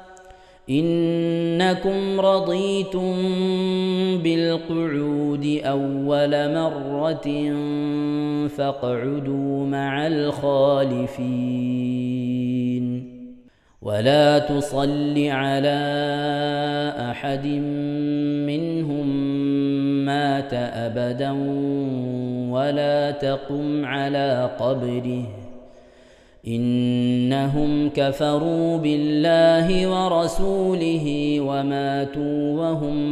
إنكم رضيتم بالقعود أول مرة فاقعدوا مع الخالفين ولا تصل على أحد منهم مات أبدا ولا تقم على قبره إنهم كفروا بالله ورسوله وماتوا وهم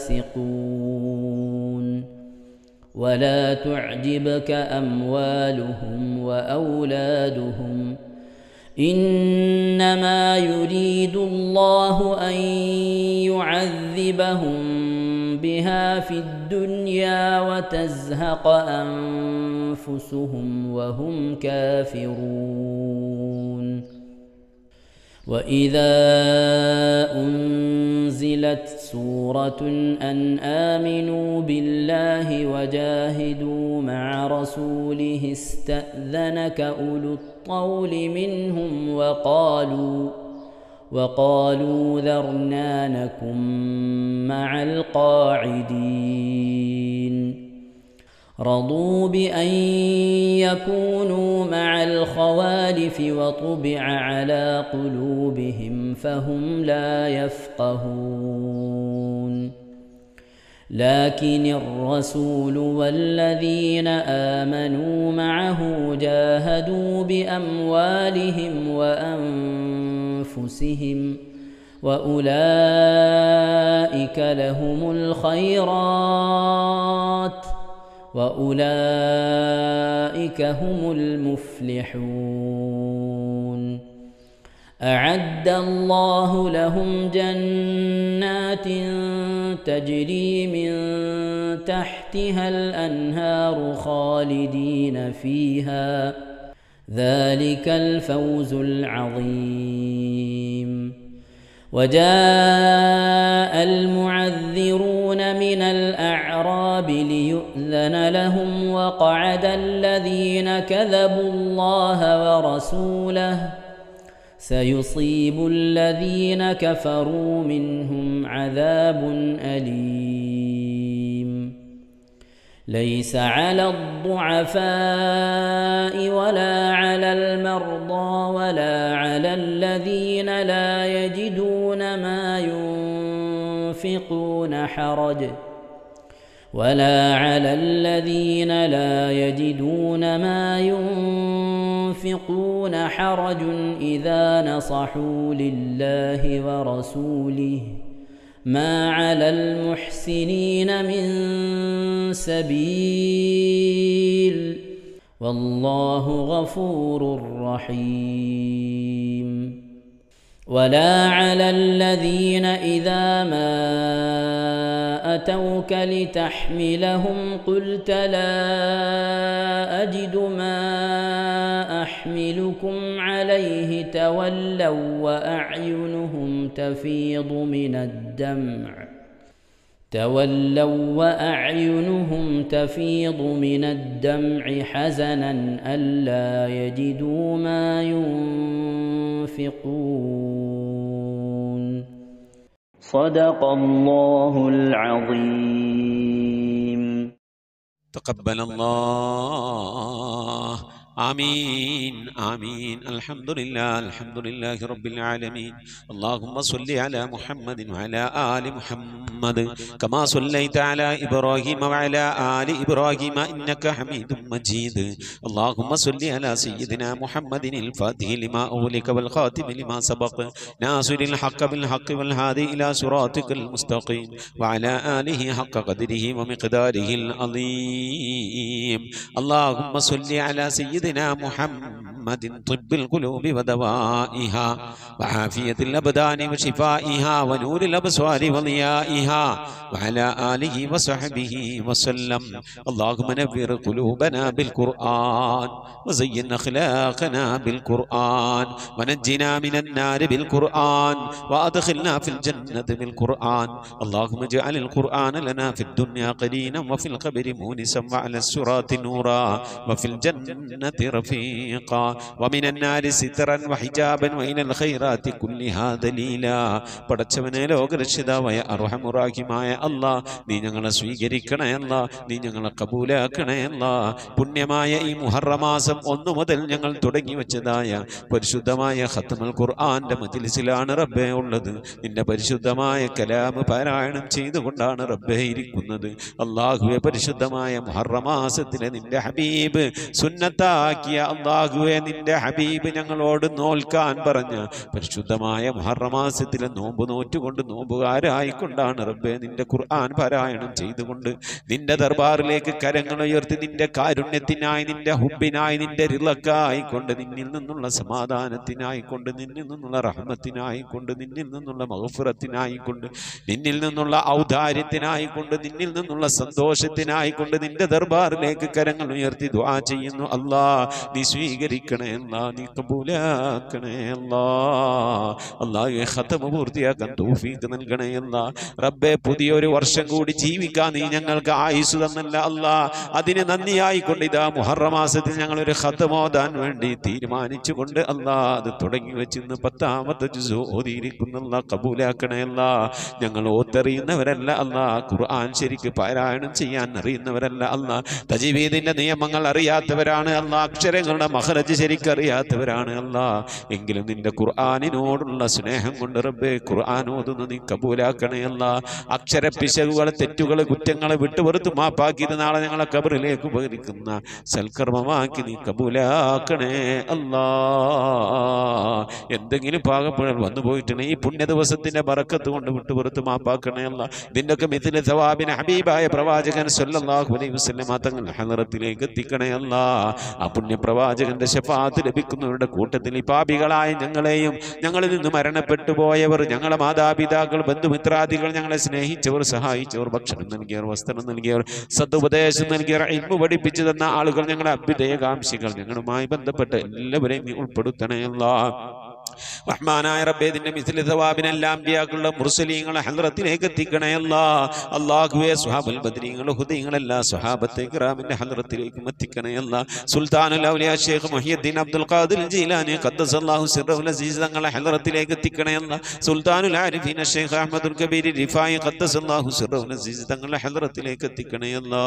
فاسقون ولا تعجبك أموالهم وأولادهم إنما يريد الله أن يعذبهم بها في الدنيا وتزهق أنفسهم وهم كافرون وإذا أنزلت سورة أن آمنوا بالله وجاهدوا مع رسوله استأذنك أولو الطول منهم وقالوا ذرنا نكن مع القاعدين رضوا بأن يكونوا مع الخوالف وطبع على قلوبهم فهم لا يفقهون لكن الرسول والذين آمنوا معه جاهدوا بأموالهم وأنفسهم وأولئك لهم الخيرات وأولئك هم المفلحون أعد الله لهم جنات تجري من تحتها الأنهار خالدين فيها ذلك الفوز العظيم وجاء المعذرون من الأعراب ليؤذن لهم وقعد الذين كذبوا الله ورسوله سيصيب الذين كفروا منهم عذاب أليم ليس على الضعفاء ولا على المرضى ولا على الذين لا يجدون ما ينفقون حرج إذا نصحوا لله ورسوله ما على المحسنين من سبيل والله غفور رحيم ولا على الذين إذا ما أتوك لتحملهم قلت لا أجد ما أحملكم عليه تولوا وأعينهم تفيض من الدمع حزنا ألا يجدوا ما ينفقون صدق الله العظيم. تقبل الله آمين آمين. الحمد لله رب العالمين. اللهم صل على محمد وعلى آل محمد كما صليت على إبراهيم وعلى آل إبراهيم إنك حميد مجيد. اللهم صل على سيدنا محمد الفاتح لما أغلق والخاتم لما سبق ناصر الحق بالحق والهادي إلى صراطك المستقيم وعلى آله حق قدره ومقداره العظيم. اللهم صل على سيدنا محمد طب القلوب ودوائها وعافية الأبدان وشفائها ونور الأبصار وضيائها وعلى آله وصحبه وسلم. اللهم نبر قلوبنا بالقرآن وزين أخلاقنا بالقرآن ونجنا من النار بالقرآن وأدخلنا في الجنة بالقرآن. اللهم اجعل القرآن لنا في الدنيا قرينا وفي القبر مونسا وعلى الصراط نورا وفي الجنة رفيقا ومن النار سترا وحجابا وإلى الخيرات كلها دليلا. പടച്ചവനെ ലോകരക്ഷിതാവായ അർഹമുറാഹിമായ അല്ലാഹ്, നീ ഞങ്ങളെ സ്വീകരിക്കണേ അല്ലാഹ്, നീ ഞങ്ങളെ കബൂലാക്കണേ അല്ലാഹ്. പുണ്യമായ ഈ മുഹറം മാസം 1 മുതൽ ഞങ്ങൾ തുടങ്ങി വെച്ചതായ പരിശുദ്ധമായ ഖത്മുൽ ഖുർആന്റെ മജ്ലിസിലാണ് റബ്ബേ ഉള്ളത്. നിന്റെ പരിശുദ്ധമായ കലാം പാരായണം ചെയ്തുകൊണ്ടാണ് റബ്ബേ ഇരിക്കുന്നത്. അല്ലാഹുവേ, പരിശുദ്ധമായ മുഹറം മാസത്തിലെ നിന്റെ ഹബീബ് സുന്നത്താക്കിയ അല്ലാഹുവേ, നിന്റെ ഹബീബ് ഞങ്ങളോട് നോൽക്കാൻ പറഞ്ഞ പരിശുദ്ധമായ മുഹറം മാസത്തിലെ നോമ്പ് നോറ്റുകൊണ്ട് നോമ്പുകാരായിക്കൊണ്ടാണ് റബ്ബേ നിന്റെ ഖുർആൻ പാരായണം ചെയ്തുകൊണ്ട് നിന്റെ ദർബാറിലേക്ക് കരങ്ങൾ ഉയർത്തി നിന്റെ കാരുണ്യത്തിനായി, നിന്റെ ഹുബിനായി, നിന്റെ റിളക്കായിക്കൊണ്ട്, നിന്നിൽ നിന്നുള്ള സമാധാനത്തിനായിക്കൊണ്ട്, നിന്നിൽ നിന്നുള്ള റഹ്മത്തിനായിക്കൊണ്ട്, നിന്നിൽ നിന്നുള്ള മഗ്ഫിറത്തിനായിക്കൊണ്ട്, നിന്നിൽ നിന്നുള്ള ഔദാര്യത്തിനായിക്കൊണ്ട്, നിന്നിൽ നിന്നുള്ള സന്തോഷത്തിനായിക്കൊണ്ട് നിന്റെ ദർബാറിലേക്ക് കരങ്ങൾ ഉയർത്തി ദുആ ചെയ്യുന്നു. അല്ലാ, നീ സ്വീകരിക്കണേ അല്ലാ, നീ കബൂലാക്കണേ അല്ലാ. അല്ലാഹുവേ, ഖത്മ് പൂർത്തിയാക്കാൻ തൗഫീഖ് നൽകണേ അല്ലാ. റബ്ബേ, പുതിയൊരു വർഷം കൂടി ജീവിക്കാൻ നീ ഞങ്ങൾക്ക് ആയുസ് തന്നല്ല അല്ലാ. അതിന് നന്ദിയായിക്കൊണ്ട് ഇതാ മുഹറം മാസത്തിൽ ഞങ്ങൾ ഒരു ഖത്മ് ഓതാൻ വേണ്ടി തീരുമാനിച്ചുകൊണ്ട് അല്ലാ, അത് തുടങ്ങി വെച്ച് ഇന്ന് 10ാമത്തെ ജുസ് ഓതിയിരിക്കുന്ന കബൂലാക്കണേ അല്ലാ. ഞങ്ങൾ ഓത്തറിയുന്നവരല്ല അല്ലാ, ഖുർആൻ ശരിക്ക് പാരായണം ചെയ്യാൻ അറിയുന്നവരല്ല അല്ലാ, തജ്വീദിന്റെ നിയമങ്ങൾ അറിയാത്തവരാണ് അല്ലാ, അക്ഷരങ്ങളുടെ മഖ്റജ് ശരിക്കറിയാത്തവരാണ് അല്ലാ. എങ്കിലും നിന്റെ ഖുർആനിനോടുള്ള സ്നേഹം കൊണ്ട് റബ്ബേ, ഖുർആൻ ഓതുന്ന നീ കബൂലാക്കണേ അല്ലാ. അക്ഷരപ്പിശകുകൾ, തെറ്റുകൾ, കുറ്റങ്ങൾ വിട്ടുപുറത്ത് മാപ്പാക്കിയത് നാളെ ഞങ്ങളെ ഖബറിലേക്ക് ഉപകരിക്കുന്ന സൽക്കർമ്മമാക്കി നീ കബൂലാക്കണേ അല്ലാ. എന്തെങ്കിലും പാകപ്പെടൽ വന്നു പോയിട്ടുണ്ടെങ്കിൽ ഈ പുണ്യ ദിവസത്തിന്റെ ബറക്കത്ത് കൊണ്ട് വിട്ടുപുറത്ത് മാപ്പാക്കണേ അല്ലാ. ഇതിൻ്റെയൊക്കെ മിഥില സവാബിന് ഹബീബായ പ്രവാചകൻ സ്വല്ലല്ലാഹു അലൈഹി വസല്ലം തങ്ങൾ ഹളറത്തിലേക്ക് എത്തിക്കണേ അല്ലാ. ആ പുണ്യ പ്രവാചകന്റെ ശഫാഅത്ത് ലഭിക്കുന്നവരുടെ കൂട്ടത്തിൽ ഈ പാപികളായ ഞങ്ങളെയും, ഞങ്ങളിൽ നിന്ന് മരണപ്പെട്ടു പോയവർ, ഞങ്ങളെ മാതാപിതാക്കൾ, ബന്ധുമിത്രാദികൾ, ഞങ്ങളെ സ്നേഹിച്ചവർ, സഹായിച്ചവർ, ഭക്ഷണം നൽകിയവർ, വസ്ത്രം നൽകിയവർ, സദുപദേശം നൽകിയവർ, ഇൽമു പഠിപ്പിച്ചു തന്ന ആളുകൾ, ഞങ്ങളുടെ അഭ്യുദയകാംക്ഷികൾ, ഞങ്ങളുമായി ബന്ധപ്പെട്ട എല്ലാവരെയും നീ ഉൾപ്പെടുത്തണേ അല്ലാ. റഹ്മാനായ റബ്ബേ, ഇതിന്റെ മിസ്ലി സവാബിനെല്ലാം അമ്പിയാക്കളുടെ മുർസലീങ്ങളെ ഹദ്റത്തിലേക്ക് എത്തിക്കണേ അല്ലാ. അല്ലാഹുവേ, സ്വഹാബുൽ ബദ്രീങ്ങൾ, ഹുദൈങ്ങളെല്ലാം സ്വഹാബത്തെ കിറാമിന്റെ ഹദ്റത്തിലേക്ക് എത്തിക്കണേ അല്ലാ. സുൽത്താനുൽ ഔലിയ ശൈഖ് മുഹിയുദ്ദീൻ അബ്ദുൽ ഖാദിർ ജീലാനി ഖദ്ദസല്ലാഹു സിർറഹുൽ അസീസ് തങ്ങളെ ഹദ്റത്തിലേക്ക് എത്തിക്കണേ അല്ലാ. സുൽത്താനുൽ ആരിഫീൻ ശൈഖ് അഹ്മദുൽ കബീർ റിഫായി ഖദ്ദസല്ലാഹു സിർറഹുൽ അസീസ് തങ്ങളെ ഹദ്റത്തിലേക്ക് എത്തിക്കണേ അല്ലാ.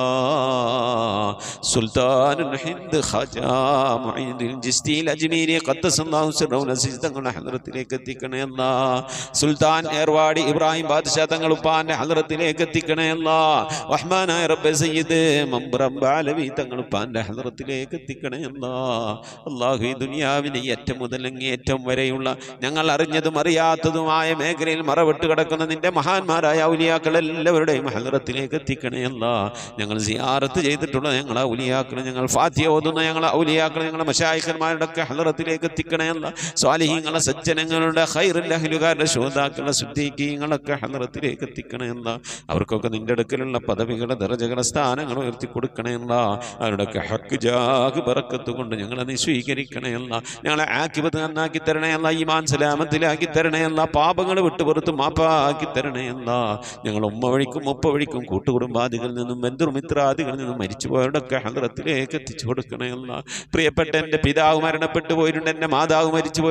സുൽത്താനുൽ ഹിന്ദ് ഖാജാ മുഈനുൽ ജിസ്തിൽ അജ്മീരി ഖദ്ദസല്ലാഹു സിർറഹുൽ അസീസ് ഹദ്റത്തിലേക്ക് എത്തിക്കണേ അല്ലാ. സുൽത്താൻ ഏർവാടി ഇബ്രാഹിം ബാദ്ശാ തങ്ങൾ ഉപ്പാന്റെ ഹദ്റത്തിലേക്ക് എത്തിക്കണേ അല്ലാ. റഹ്മാനായ റബ്ബേ, സയ്യിദ് മംബ്രം ബാലവി തങ്ങൾ ഉപ്പാന്റെ ഹദ്റത്തിലേക്ക് എത്തിക്കണേ അല്ലാ. അല്ലാഹു, ഈ ദുനിയാവിനെ ഏറ്റവും മുതൽ അങ്ങേയറ്റം വരെയുള്ള ഞങ്ങൾ അറിഞ്ഞതും അറിയാത്തതുമായ മേഖലയിൽ മറവിട്ട് കിടക്കുന്ന നിന്റെ മഹാന്മാരായ ഔലിയാക്കൾ എല്ലാവരുടെയും ഹദ്റത്തിലേക്ക് എത്തിക്കണേ അല്ലാ. ഞങ്ങൾ സിയാറത്ത് ചെയ്തിട്ടുള്ള ഞങ്ങളെ ഔലിയാക്കൾ, ഞങ്ങൾ ഫാത്തിഹ ഓതുന്ന ഞങ്ങളെ ഔലിയാക്കൾ, ഞങ്ങളെ മശായിഖന്മാരുടെ ഒക്കെ ഹദ്റത്തിലേക്ക് എത്തിക്കണേ അല്ലാ. സ്വാലിഹീങ്ങളെ, സജ്ജനങ്ങളുടെ, ഖൈറുൽ അഹ്ലുകാരുടെ, ശുഹദാക്കളുടെ, സിദ്ദീഖീങ്ങളൊക്കെ ഹദ്റത്തിലേക്ക് എത്തിക്കണേ അല്ലാ. അവർക്കൊക്കെ നിന്റെ അടുക്കലുള്ള പദവികളെ, ദറജകളെ, സ്ഥാനങ്ങൾ ഉയർത്തി കൊടുക്കണേ അല്ലാ. അവരുടെയൊക്കെ ഹക്ക് ജാഹ് ബറക്കത്ത് കൊണ്ട് ഞങ്ങളെ നീ സ്വീകരിക്കണേ അല്ലാ. ഞങ്ങളെ ആക്കിബത്ത് നന്നാക്കി തരണേ അല്ലാ. ഈമാൻ സലാമത്തിലാക്കി തരണേ അല്ലാ. പാപങ്ങൾ വിട്ടുപുറത്ത് മാപ്പാക്കി തരണേ അല്ലാ. ഞങ്ങൾ ഉമ്മ വഴിക്കും ഉപ്പ വഴിക്കും കൂട്ടുകുടുംബാദികളിൽ നിന്നും ബന്ധുമിത്രാദികളിൽ നിന്നും മരിച്ചുപോയവരുടെയൊക്കെ ഹദ്റത്തിലേക്ക് എത്തിച്ചു കൊടുക്കണേ അല്ലാ. പ്രിയപ്പെട്ട എൻ്റെ പിതാവ് മരണപ്പെട്ടു പോയിട്ടുണ്ട്, എൻ്റെ മാതാവ് മരിച്ചു പോയിട്ടുണ്ട്, എൻ്റെ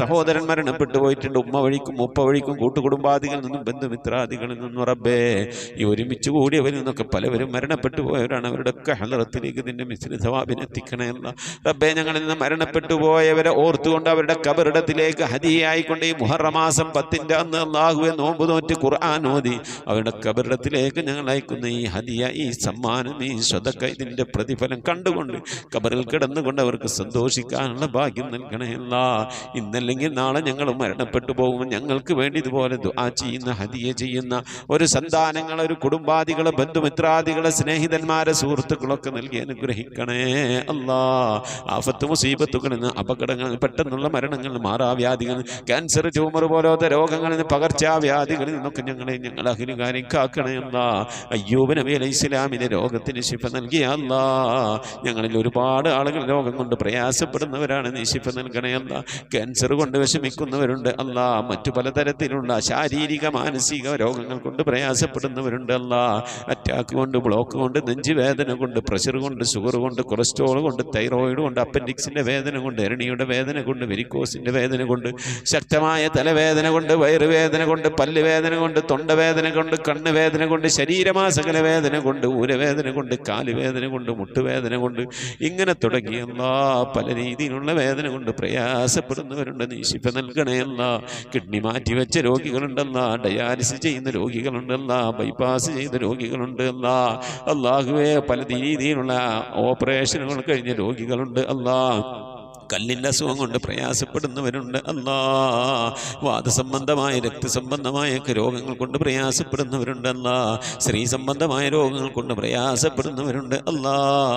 സഹോദരൻ മരണപ്പെട്ടു പോയിട്ടുണ്ട്. ഉമ്മ വഴിക്കും ഉപ്പ വഴിക്കും കൂട്ടുകുടുംബാദികളിൽ നിന്നും ബന്ധുമിത്രാദികളിൽ നിന്നും റബ്ബേ ഈ ഒരുമിച്ച് കൂടിയവരിൽ നിന്നൊക്കെ പലവരും മരണപ്പെട്ടു പോയവരാണ്. അവരുടെയൊക്കെ ഹലറത്തിലേക്ക് നിന്റെ മിസ്രി സവാബിനെ എത്തിക്കണമല്ല റബ്ബേ. ഞങ്ങളിൽ നിന്ന് മരണപ്പെട്ടു പോയവരെ ഓർത്തുകൊണ്ട് അവരുടെ കബറിടത്തിലേക്ക് ഹദിയായിക്കൊണ്ട് ഈ മുഹറം മാസം 10 അന്ന് അല്ലാഹുവേ നോമ്പ് നോറ്റ് ഖുർആൻ ഓതി അവരുടെ കബറിടത്തിലേക്ക് ഞങ്ങൾ അയക്കുന്ന ഈ ഹദിയ, ഈ സമ്മാനം, ഈ സ്വതക്ക, ഇതിൻ്റെ പ്രതിഫലം കണ്ടുകൊണ്ട് കബറിൽ കിടന്നുകൊണ്ട് അവർക്ക് സന്തോഷിക്കാനുള്ള ഭാഗ്യം നൽകണമല്ല. ഇന്നല്ലെങ്കിൽ നാളെ ഞങ്ങൾ മരണപ്പെട്ടു പോകുമ്പോൾ ഞങ്ങൾക്ക് വേണ്ടി ഇതുപോലെ ദുആ ചെയ്യുന്ന, ഹദിയ ചെയ്യുന്ന ഒരു സന്താനങ്ങളെ, ഒരു കുടുംബാദികളെ, ബന്ധുമിത്രാദികളെ, സ്നേഹിതന്മാരെ, സുഹൃത്തുക്കളൊക്കെ നൽകി അനുഗ്രഹിക്കണേ അല്ലാ. ആഫത്ത് മുസീബത്തുകളിൽ നിന്ന്, അപകടങ്ങളിൽ, പെട്ടെന്നുള്ള മരണങ്ങളിൽ, മാറാവ്യാധികൾ, ക്യാൻസർ, ട്യൂമർ പോലത്തെ രോഗങ്ങളിൽ നിന്ന്, പകർച്ചാവ്യാധികളിൽ നിന്നൊക്കെ ഞങ്ങളെ അഹിലുകാരി കാക്കണേ അല്ലാ. അയ്യൂബ് നബി അലൈഹി ഇസ്ലാമിന്റെ രോഗത്തിന് ശിഫ നൽകിയ അല്ലാ. ഞങ്ങളിൽ ഒരുപാട് ആളുകൾ രോഗം കൊണ്ട് പ്രയാസപ്പെടുന്നവരാണ്, നീ ശിഫ നൽകണേ അല്ലാ. ക്യാൻസർ കൊണ്ട് വിഷമിക്കുന്നവരുണ്ട് അല്ലാ. മറ്റു പലതരത്തിലുള്ള ശാരീരിക മാനസിക രോഗങ്ങൾ കൊണ്ട് പ്രയാസപ്പെടുന്നവരുണ്ട് അല്ലാ. അറ്റാക്ക് കൊണ്ട്, ബ്ലോക്ക് കൊണ്ട്, നെഞ്ചുവേദന കൊണ്ട്, പ്രഷർ കൊണ്ട്, ഷുഗർ കൊണ്ട്, കൊളസ്ട്രോൾ കൊണ്ട്, തൈറോയിഡ് കൊണ്ട്, അപ്പൻഡിക്സിന്റെ വേദന കൊണ്ട്, എരണിയുടെ വേദന കൊണ്ട്, വെരിക്കോസിന്റെ വേദന കൊണ്ട്, ശക്തമായ തലവേദന കൊണ്ട്, വയറുവേദന കൊണ്ട്, പല്ലുവേദന കൊണ്ട്, തൊണ്ടവേദന കൊണ്ട്, കണ്ണുവേദന കൊണ്ട്, ശരീരമാസകല വേദന കൊണ്ട്, ഊരവേദന കൊണ്ട്, കാലുവേദന കൊണ്ട്, മുട്ടുവേദന കൊണ്ട്, ഇങ്ങനെ തുടങ്ങിയല്ല പല രീതിയിലുള്ള വേദന കൊണ്ട് പ്രയാസപ്പെടുന്നവരുണ്ട്. നീ ശിഫ നൽകണയല്ല. കിഡ്നി മാറ്റിവെച്ച രോഗികളുണ്ടല്ല, ഡയാലിസിസ് ചെയ്യുന്ന രോഗികളുണ്ടല്ല, ബൈപ്പാസ് ചെയ്ത രോഗികളുണ്ട് അല്ല. അല്ലാഹുവേ പല രീതിയിലുള്ള ഓപ്പറേഷനുകൾ കഴിഞ്ഞ രോഗികളുണ്ട് അല്ലാ. കല്ലിൻ്റെ അസുഖം കൊണ്ട് പ്രയാസപ്പെടുന്നവരുണ്ട് അല്ലാ. വാദസംബന്ധമായ, രക്തസംബന്ധമായ രോഗങ്ങൾ കൊണ്ട് പ്രയാസപ്പെടുന്നവരുണ്ട് അല്ലാ. സ്ത്രീ സംബന്ധമായ രോഗങ്ങൾ കൊണ്ട് പ്രയാസപ്പെടുന്നവരുണ്ട് അല്ലാ.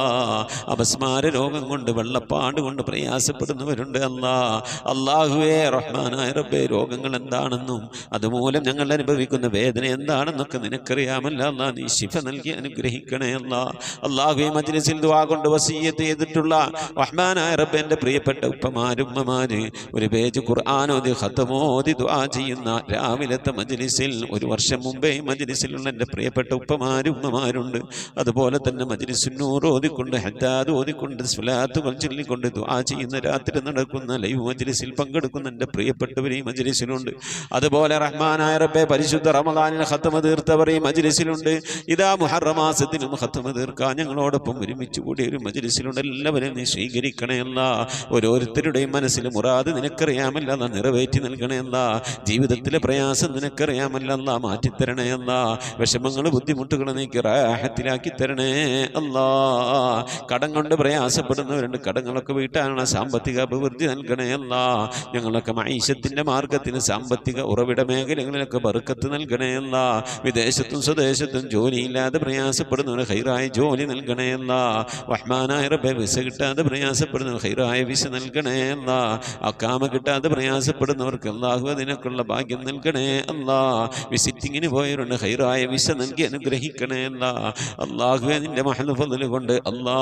അപസ്മാര രോഗം കൊണ്ട്, വെള്ളപ്പാട് കൊണ്ട് പ്രയാസപ്പെടുന്നവരുണ്ട് അല്ലാ. അല്ലാഹുവേ റഹ്മാനായ റബ്ബേ, രോഗങ്ങൾ എന്താണെന്നും അതുമൂലം ഞങ്ങൾ അനുഭവിക്കുന്ന വേദന എന്താണെന്നൊക്കെ നിനക്കറിയാമല്ല അല്ലാ. നീ ശിഫ നൽകി അനുഗ്രഹിക്കണേ അല്ലാ. അല്ലാഹുവേ മജ്ലിസിൽ ദുആ കൊണ്ട് വസിയ്യത്ത് ചെയ്തിട്ടുള്ള റഹ്മാനായ റബ്ബിന്റെ പ്രിയപ്പെട്ട ഉപ്പമാരുമ്മമാര് ഒരു പേജ് ഖുർആനോദി ഖതമോദി ദുആ ചെയ്യുന്ന രാവിലത്തെ മജ്ലിസിൽ, ഒരു വർഷം മുമ്പേ മജ്ലിസിലുള്ള എൻ്റെ പ്രിയപ്പെട്ട ഉപ്പമാരുമ്മമാരുണ്ട്. അതുപോലെ തന്നെ മജ്ലിസുൻ നൂർ ഓതിക്കൊണ്ട്, ഹദ്ദാദ് ഓതിക്കൊണ്ട്, സ്വലാത്തുകൾ ചൊല്ലിക്കൊണ്ട് ദുആ ചെയ്യുന്ന, രാത്രി നടക്കുന്ന ലൈവ് മജ്ലിസിൽ പങ്കെടുക്കുന്ന എൻ്റെ പ്രിയപ്പെട്ടവർ ഈ മജ്ലിസിലുണ്ട്. അതുപോലെ റഹ്മാനായ റബ്ബേ പരിശുദ്ധ റമദാനിൽ ഖതമ തീർത്തവർ ഈ മജ്ലിസിലുണ്ട്. ഇതാ മുഹറം മാസത്തിലും ഖതമ തീർക്കാൻ ഞങ്ങളോടൊപ്പം ഒരുമിച്ച് കൂടി ഒരു മജ്ലിസിലുണ്ട്. എല്ലാവരെയും നീ സ്വീകരിക്കണയല്ല. ഓരോരുത്തരുടെയും മനസ്സിൽ മുറാദ് നിനക്കറിയാമല്ല, നിറവേറ്റി നൽകണയല്ല. ജീവിതത്തിലെ പ്രയാസം നിനക്കറിയാമല്ല, മാറ്റിത്തരണയല്ല. വിഷമങ്ങൾ, ബുദ്ധിമുട്ടുകൾ നീക്കി റാഹത്തിലാക്കി തരണേ അല്ലാ. കടം കൊണ്ട് പ്രയാസപ്പെടുന്നവരുണ്ട്, കടങ്ങളൊക്കെ വീട്ടാനുള്ള സാമ്പത്തിക അഭിവൃദ്ധി നൽകണയല്ല. ഞങ്ങളൊക്കെ മഈശത്തിന്റെ മാർഗത്തിന്, സാമ്പത്തിക ഉറവിട മേഖലകളിലൊക്കെ ബർക്കത്ത് നൽകണയല്ല. വിദേശത്തും സ്വദേശത്തും ജോലിയില്ലാതെ പ്രയാസപ്പെടുന്നവർ ഹൈറായ ജോലി നൽകണയല്ല. റഹ്മാനായ റബ്ബേ വിസ കിട്ടാതെ പ്രയാസപ്പെടുന്നവർ ഹൈറായ വിസ നൽകണേ അല്ലാ. അക്കാമ കിട്ടാതെ പ്രയാസപ്പെടുന്നവർക്ക് അല്ലാഹു അതിനൊക്കെയുള്ള ഭാഗ്യം നൽകണേ അല്ലാ. വിസിറ്റിങ്ങിന് പോയവരുണ്ട്, ഹൈറായ വിസ നൽകി അനുഗ്രഹിക്കണേ അല്ലാ. അല്ലാഹുവേ നിന്റെ മഹൽ ഫദ്ൽ കൊണ്ട് അല്ലാ,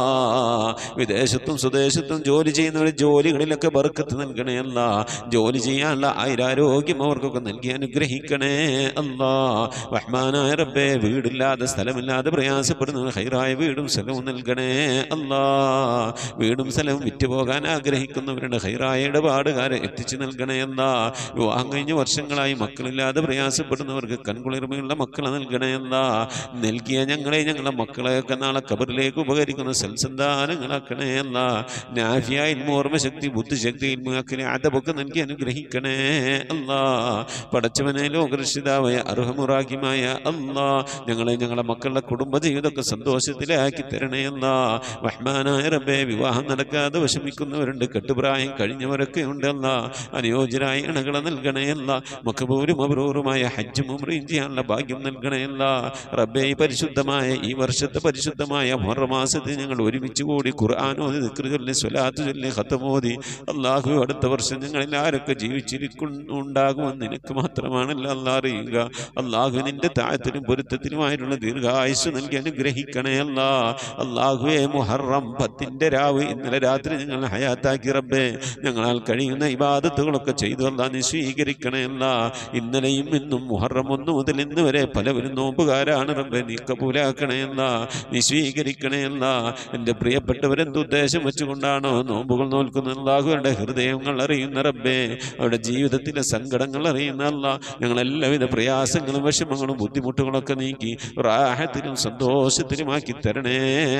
വിദേശത്തും സ്വദേശത്തും ജോലി ചെയ്യുന്നവർ ജോലികളിലൊക്കെ ബർക്കത്ത് നൽകണേ അല്ലാ. ജോലി ചെയ്യാനുള്ള ആരോഗ്യം അവർക്കൊക്കെ നൽകി അനുഗ്രഹിക്കണേ അല്ലാ. റഹ്മാനായ റബ്ബേ വീടില്ലാതെ, സ്ഥലമില്ലാതെ പ്രയാസപ്പെടുന്നവർ ഹൈറായ വീടും സ്ഥലവും നൽകണേ അല്ലാ. വീടും സ്ഥലവും വിറ്റുപോകാൻ ആഗ്രഹിക്കുന്നവരുടെ ഹൈറായ ഇടപാടുകാരെ എത്തിച്ചു നൽകണയല്ല. വിവാഹം കഴിഞ്ഞ് വർഷങ്ങളായി മക്കളില്ലാതെ പ്രയാസപ്പെടുന്നവർക്ക് കൺകുളിർമയുള്ള മക്കളെ നൽകണയല്ല. നൽകിയ ഞങ്ങളെ, ഞങ്ങളുടെ മക്കളെയൊക്കെ നാളെ ഖബറിലേക്ക് ഉപകരിക്കുന്ന സൽസന്താനങ്ങളാക്കണയല്ല. നാഫിയ ഇൽമു, ഓർമ്മശക്തി, ബുദ്ധിശക്തി, ഇൽമുഅക്കൽ, അദബൊക്കെ നൽകി അനുഗ്രഹിക്കണേ അല്ലാ. പടച്ചവനെ ലോകരക്ഷിതാവായ അർഹമുറാഹിമായ അല്ലാ, ഞങ്ങളെ, ഞങ്ങളുടെ മക്കളുടെ കുടുംബ ജീവിതമൊക്കെ സന്തോഷത്തിലാക്കി തരണേ അല്ലാ. റഹ്മാനായ റബ്ബേ വിവാഹം നടക്കാതെ വിഷമിക്കുന്നവരുണ്ട്, കെട്ടുപ്രായം കഴിഞ്ഞവരൊക്കെ ഉണ്ടല്ല. അനുയോജ്യരായ ഇണകളെ നൽകണയല്ല. മഖബൂലും മബ്റൂറുമായ ഹജ്ജും ഉംറയും ചെയ്യാനുള്ള ഭാഗ്യം നൽകണയല്ല. റബ്ബേ പരിശുദ്ധമായ ഈ വർഷത്തെ പരിശുദ്ധമായ മുഹറം മാസത്തിൽ ഞങ്ങൾ ഒരുമിച്ച് കൂടി ഖുർആനോദി, ദിക്റ് ചൊല്ലി, സ്വലാത്ത് ചൊല്ലി, ഖതമോദി അല്ലാഹു അടുത്ത വർഷം ഞങ്ങളിൽ ആരൊക്കെ ജീവിച്ചിരിക്കുന്നുണ്ടാകുമെന്ന് നിനക്ക് മാത്രമാണല്ലോ അല്ലാ അറിയുക. അല്ലാഹു നിന്റെ താഴത്തിനും പൊരുത്തത്തിനുമായിട്ടുള്ള ദീർഘായുസ് നൽകി അനുഗ്രഹിക്കണേ അല്ലാ. അല്ലാഹുവേ മുഹറം 10 രാവ് ഇന്നലെ രാത്രി ഞങ്ങൾ ഞങ്ങൾ ഹയാത്താക്കി റബ്ബേ. ഞങ്ങളാൽ കഴിയുന്ന ഇബാദത്തുകളൊക്കെ ചെയ്തു അല്ലാഹ് നീ സ്വീകരിക്കണേ അല്ലാഹ്. ഇന്നലെയും ഇന്നും മുഹറം 1 മുതൽ ഇന്ന് വരെ പലവരും നോമ്പുകാരാണ് റബ്ബേ. നീ കബൂലാക്കണേ അല്ലാഹ്, നീ സ്വീകരിക്കണേ അല്ലാഹ്. എൻ്റെ പ്രിയപ്പെട്ടവരെന്ത് ഉദ്ദേശം വെച്ചുകൊണ്ടാണോ നോമ്പുകൾ നോൽക്കുന്നത് അല്ലാഹുവിൻ്റെ ഹൃദയങ്ങൾ അറിയുന്ന റബ്ബേ, അവരുടെ ജീവിതത്തിലെ സങ്കടങ്ങൾ അറിയുന്ന അല്ലാഹ്. ഞങ്ങളെല്ലാവിധ പ്രയാസങ്ങളും വിഷമങ്ങളും ബുദ്ധിമുട്ടുകളൊക്കെ നീക്കി റാഹത്തിലും സന്തോഷത്തിലുമാക്കി തരണേ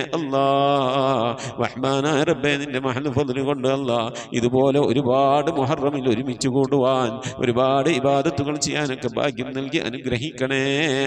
അല്ലാഹ്. റഹ്മാനായ റബ്ബേ, നിന്റെ മഹൽ ഫദ്ല് കൊണ്ട് അല്ലാഹ് ഇതുപോലെ ഒരുപാട് മുഹറമിൽ ഒരുമിച്ച് കൂടുവാൻ, ഒരുപാട് ഇബാദത്തുകൾ ചെയ്യാനൊക്കെ ഭാഗ്യം നൽകി അനുഗ്രഹിക്കണേ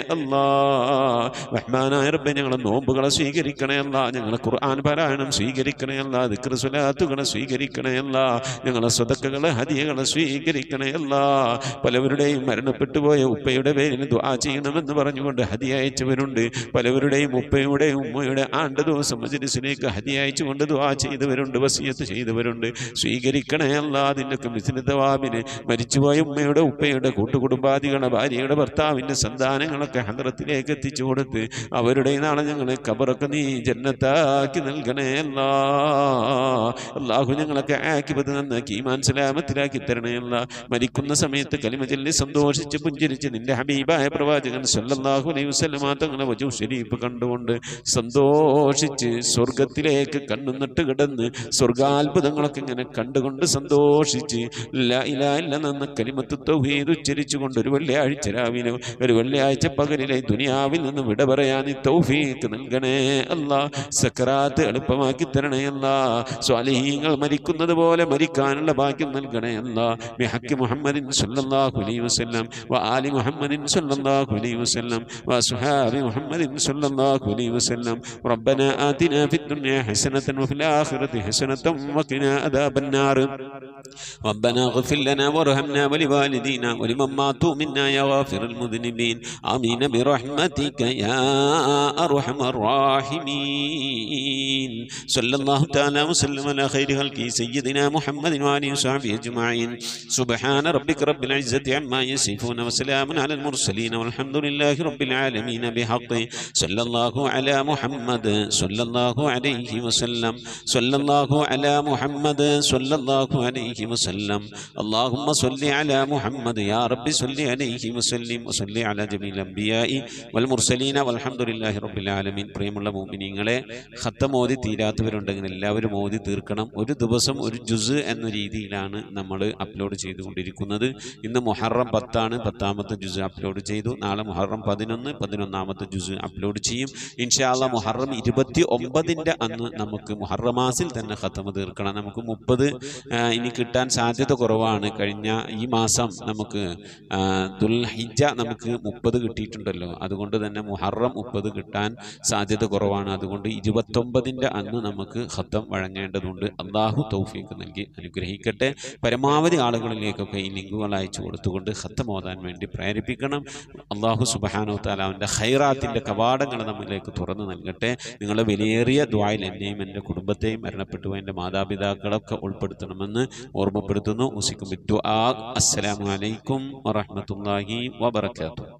അല്ലാഹ്. റഹ്മാനായ റബ്ബേ, ഞങ്ങളെ നോമ്പുകളെ സ്വീകരിക്കണേ അല്ലാഹ്, ഞങ്ങളെ ഖുർആൻ പാരായണം സ്വീകരിക്കണേ അല്ലാഹ്, ദിക്ർ സ്വലാത്തുകളെ സ്വീകരിക്കണേ അല്ലാഹ്, ഞങ്ങളെ സ്വതക്കകളെ ഹദിയകളെ സ്വീകരിക്കണേ അല്ലാഹ്. പലവരുടെയും മരണപ്പെട്ടു പോയ ഉപ്പയുടെ പേരിൽ ദുആ ചെയ്യണമെന്ന് പറഞ്ഞുകൊണ്ട് ഹദിയ അയച്ചവരുണ്ട്. പലവരുടെയും ഉപ്പയുടെയും ഉമ്മയുടെ ആണ്ട് ദിവസം മജ്‌ലിസിലേക്ക് ഹദിയ അയച്ചുകൊണ്ട് ദുആ ചെയ്തവരുണ്ട്, വസിയത്ത് ചെയ്തവരുണ്ട്. സ്വീകരിക്കണേ അല്ലാഹ്. അതിൻ്റെയൊക്കെ മിസ്ലു തവാബിന് മരിച്ചുപോയ ഉമ്മയുടെ ഉപ്പയുടെ കൂട്ടുകുടുംബാദികളെ ഭാര്യയുടെ ഭർത്താവിൻ്റെ സന്താനങ്ങളൊക്കെ ഹദ്റത്തിലേക്ക് എത്തിച്ചു കൊടുത്ത് അവരുടെ നാളെ ഞങ്ങളെ ഖബറൊക്കെ നീ ജന്നത്താക്കി നൽകണേ അല്ലാഹ്. അല്ലാഹു ഞങ്ങളൊക്കെ ആക്കിബത്ത് നന്നാക്കി ഈമാൻ സലാമത്തിലാക്കി തരണേ അല്ലാഹ്. മരിക്കുന്ന സമയത്ത് കലിമ ചൊല്ലി സന്തോഷിച്ച് പുഞ്ചിരിച്ച് നിന്റെ ഹബീബായ പ്രവാചകൻ സല്ലല്ലാഹു അലൈഹി വസല്ലമ തങ്ങളെ വജൂ ശരീഫ് കണ്ടുകൊണ്ട് സന്തോഷിച്ച് സ്വർഗത്തിലേക്ക് കണ്ണുനട്ട് കിടന്ന് സ്വർഗാത്ഭുതങ്ങളൊക്കെ ഇങ്ങനെ കണ്ടുകൊണ്ട് സന്തോഷിച്ച് ലാ ഇലാഹ ഇല്ലല്ലാഹ് എന്ന കലിമത്ത് തൗഹീദ് ഉച്ചരിച്ചുകൊണ്ട് ഒരു വെള്ളിയാഴ്ച രാവിലെ ഒരു വെള്ളിയാഴ്ച പകലിലെ ദുനിയാവിൽ നിന്ന് വിട പറയാൻ തൗഫീഖ് നൽകണേ അല്ലാഹ്. സക്കറാത്ത് എളുപ്പമാക്കി തരണേ അല്ലാഹ്. സ്വാലിഹീങ്ങൾ മരിക്കുന്നത് പോലെ മരിക്കാനുള്ള ഭാഗ്യം നൽകണേ അല്ലാഹ്. ബിഹഖി മുഹമ്മദിൻ സല്ലല്ലാഹു അലൈഹി വസല്ലം വ ആലി മുഹമ്മദിൻ സല്ലല്ലാഹു അലൈഹി വസല്ലം വ അസ്ഹാബി മുഹമ്മദിൻ സല്ലല്ലാഹു അലൈഹി വസല്ലം. റബ്ബനാ ആതിനാ ഫിദ് ദുനിയാ ഹസനതൻ വഫിൽ ആഖിറതി ഹസനതൻ വഖിനാ അദാബൻ നാർ. ربنا اغفر لنا وارحمنا ولوالدينا ولمن ماتوا منا يا غافر المذنبين آمين برحمتك يا أرحم الراحمين. صلى الله تعالى وسلم على خير خلقه سيدنا محمد وآله وصحبه أجمعين. سبحان ربك رب العزة عما يصفون وسلام على المرسلين والحمد لله رب العالمين بحقه. صلى الله على محمد صلى الله عليه وسلم. صلى الله على محمد صلى الله عليه وسلم. اللهم صل على محمد يا رب صل عليه وسلم وصل على جميع الأنبياء والمرسلين والحمد لله رب العالمين. പ്രിയമുള്ള മുഅ്മിനീങ്ങളെ, ഖത്തം ഓതി തീരാത്തവരുണ്ടെങ്കിൽ എല്ലാവരും ഓതി തീർക്കണം. ഒരു ദിവസം ഒരു ജുസ് എന്ന രീതിയിലാണ് നമ്മൾ അപ്ലോഡ് ചെയ്തുകൊണ്ടിരിക്കുന്നത്. ഇന്ന് മുഹറം 10 10ാമത്തെ ജുസ് അപ്ലോഡ് ചെയ്തു. നാളെ മുഹറം 11 11ാമത്തെ ജുസ് അപ്ലോഡ് ചെയ്യും. ഇൻഷാ അല്ലാഹ് മുഹറം 29 അന്ന് നമുക്ക് മുഹറം മാസിൽ തന്നെ ഖത്തം തീർക്കണം. നമുക്ക് 30 ഇനി കിട്ടാൻ സാധ്യത കുറവാണ്. കഴിഞ്ഞ ഈ മാസം നമുക്ക് ദുൽഹിജ്ജ നമുക്ക് 30 കിട്ടിയിട്ടുണ്ടല്ലോ. അതുകൊണ്ട് തന്നെ മുഹറം 30 കിട്ടാൻ സാധ്യത കുറവാണ്. അതുകൊണ്ട് 29 അന്ന് നമുക്ക് ഖത്തം വഴങ്ങേണ്ടതുണ്ട്. അല്ലാഹു തൗഫീഖ് നൽകി അനുഗ്രഹിക്കട്ടെ. പരമാവധി ആളുകളിലേക്കൊക്കെ ഈ ലിങ്കുകൾ അയച്ചു കൊടുത്തുകൊണ്ട് ഖത്തം ഓതാൻ വേണ്ടി പ്രേരിപ്പിക്കണം. അല്ലാഹു സുബ്ഹാനഹു വ തആല അവൻ്റെ ഖൈറാത്തിൻ്റെ കവാടങ്ങൾ നമ്മിലേക്ക് തുറന്നു നൽകട്ടെ. നിങ്ങളുടെ വിലയേറിയ ദുആയിൽ എന്നെയും എൻ്റെ കുടുംബത്തെയും മരണപ്പെട്ടുപോയ എൻ്റെ മാതാപിതാക്കളൊക്കെ ഉൾപ്പെടുത്തണമെന്ന് ഓർമ്മപ്പെടുത്തുന്നു. ഉസിക്കും ബിദ്ദുആ. അസ്സലാമു അലൈക്കും വറഹ്മത്തുള്ളാഹി വബറകാതുഹു.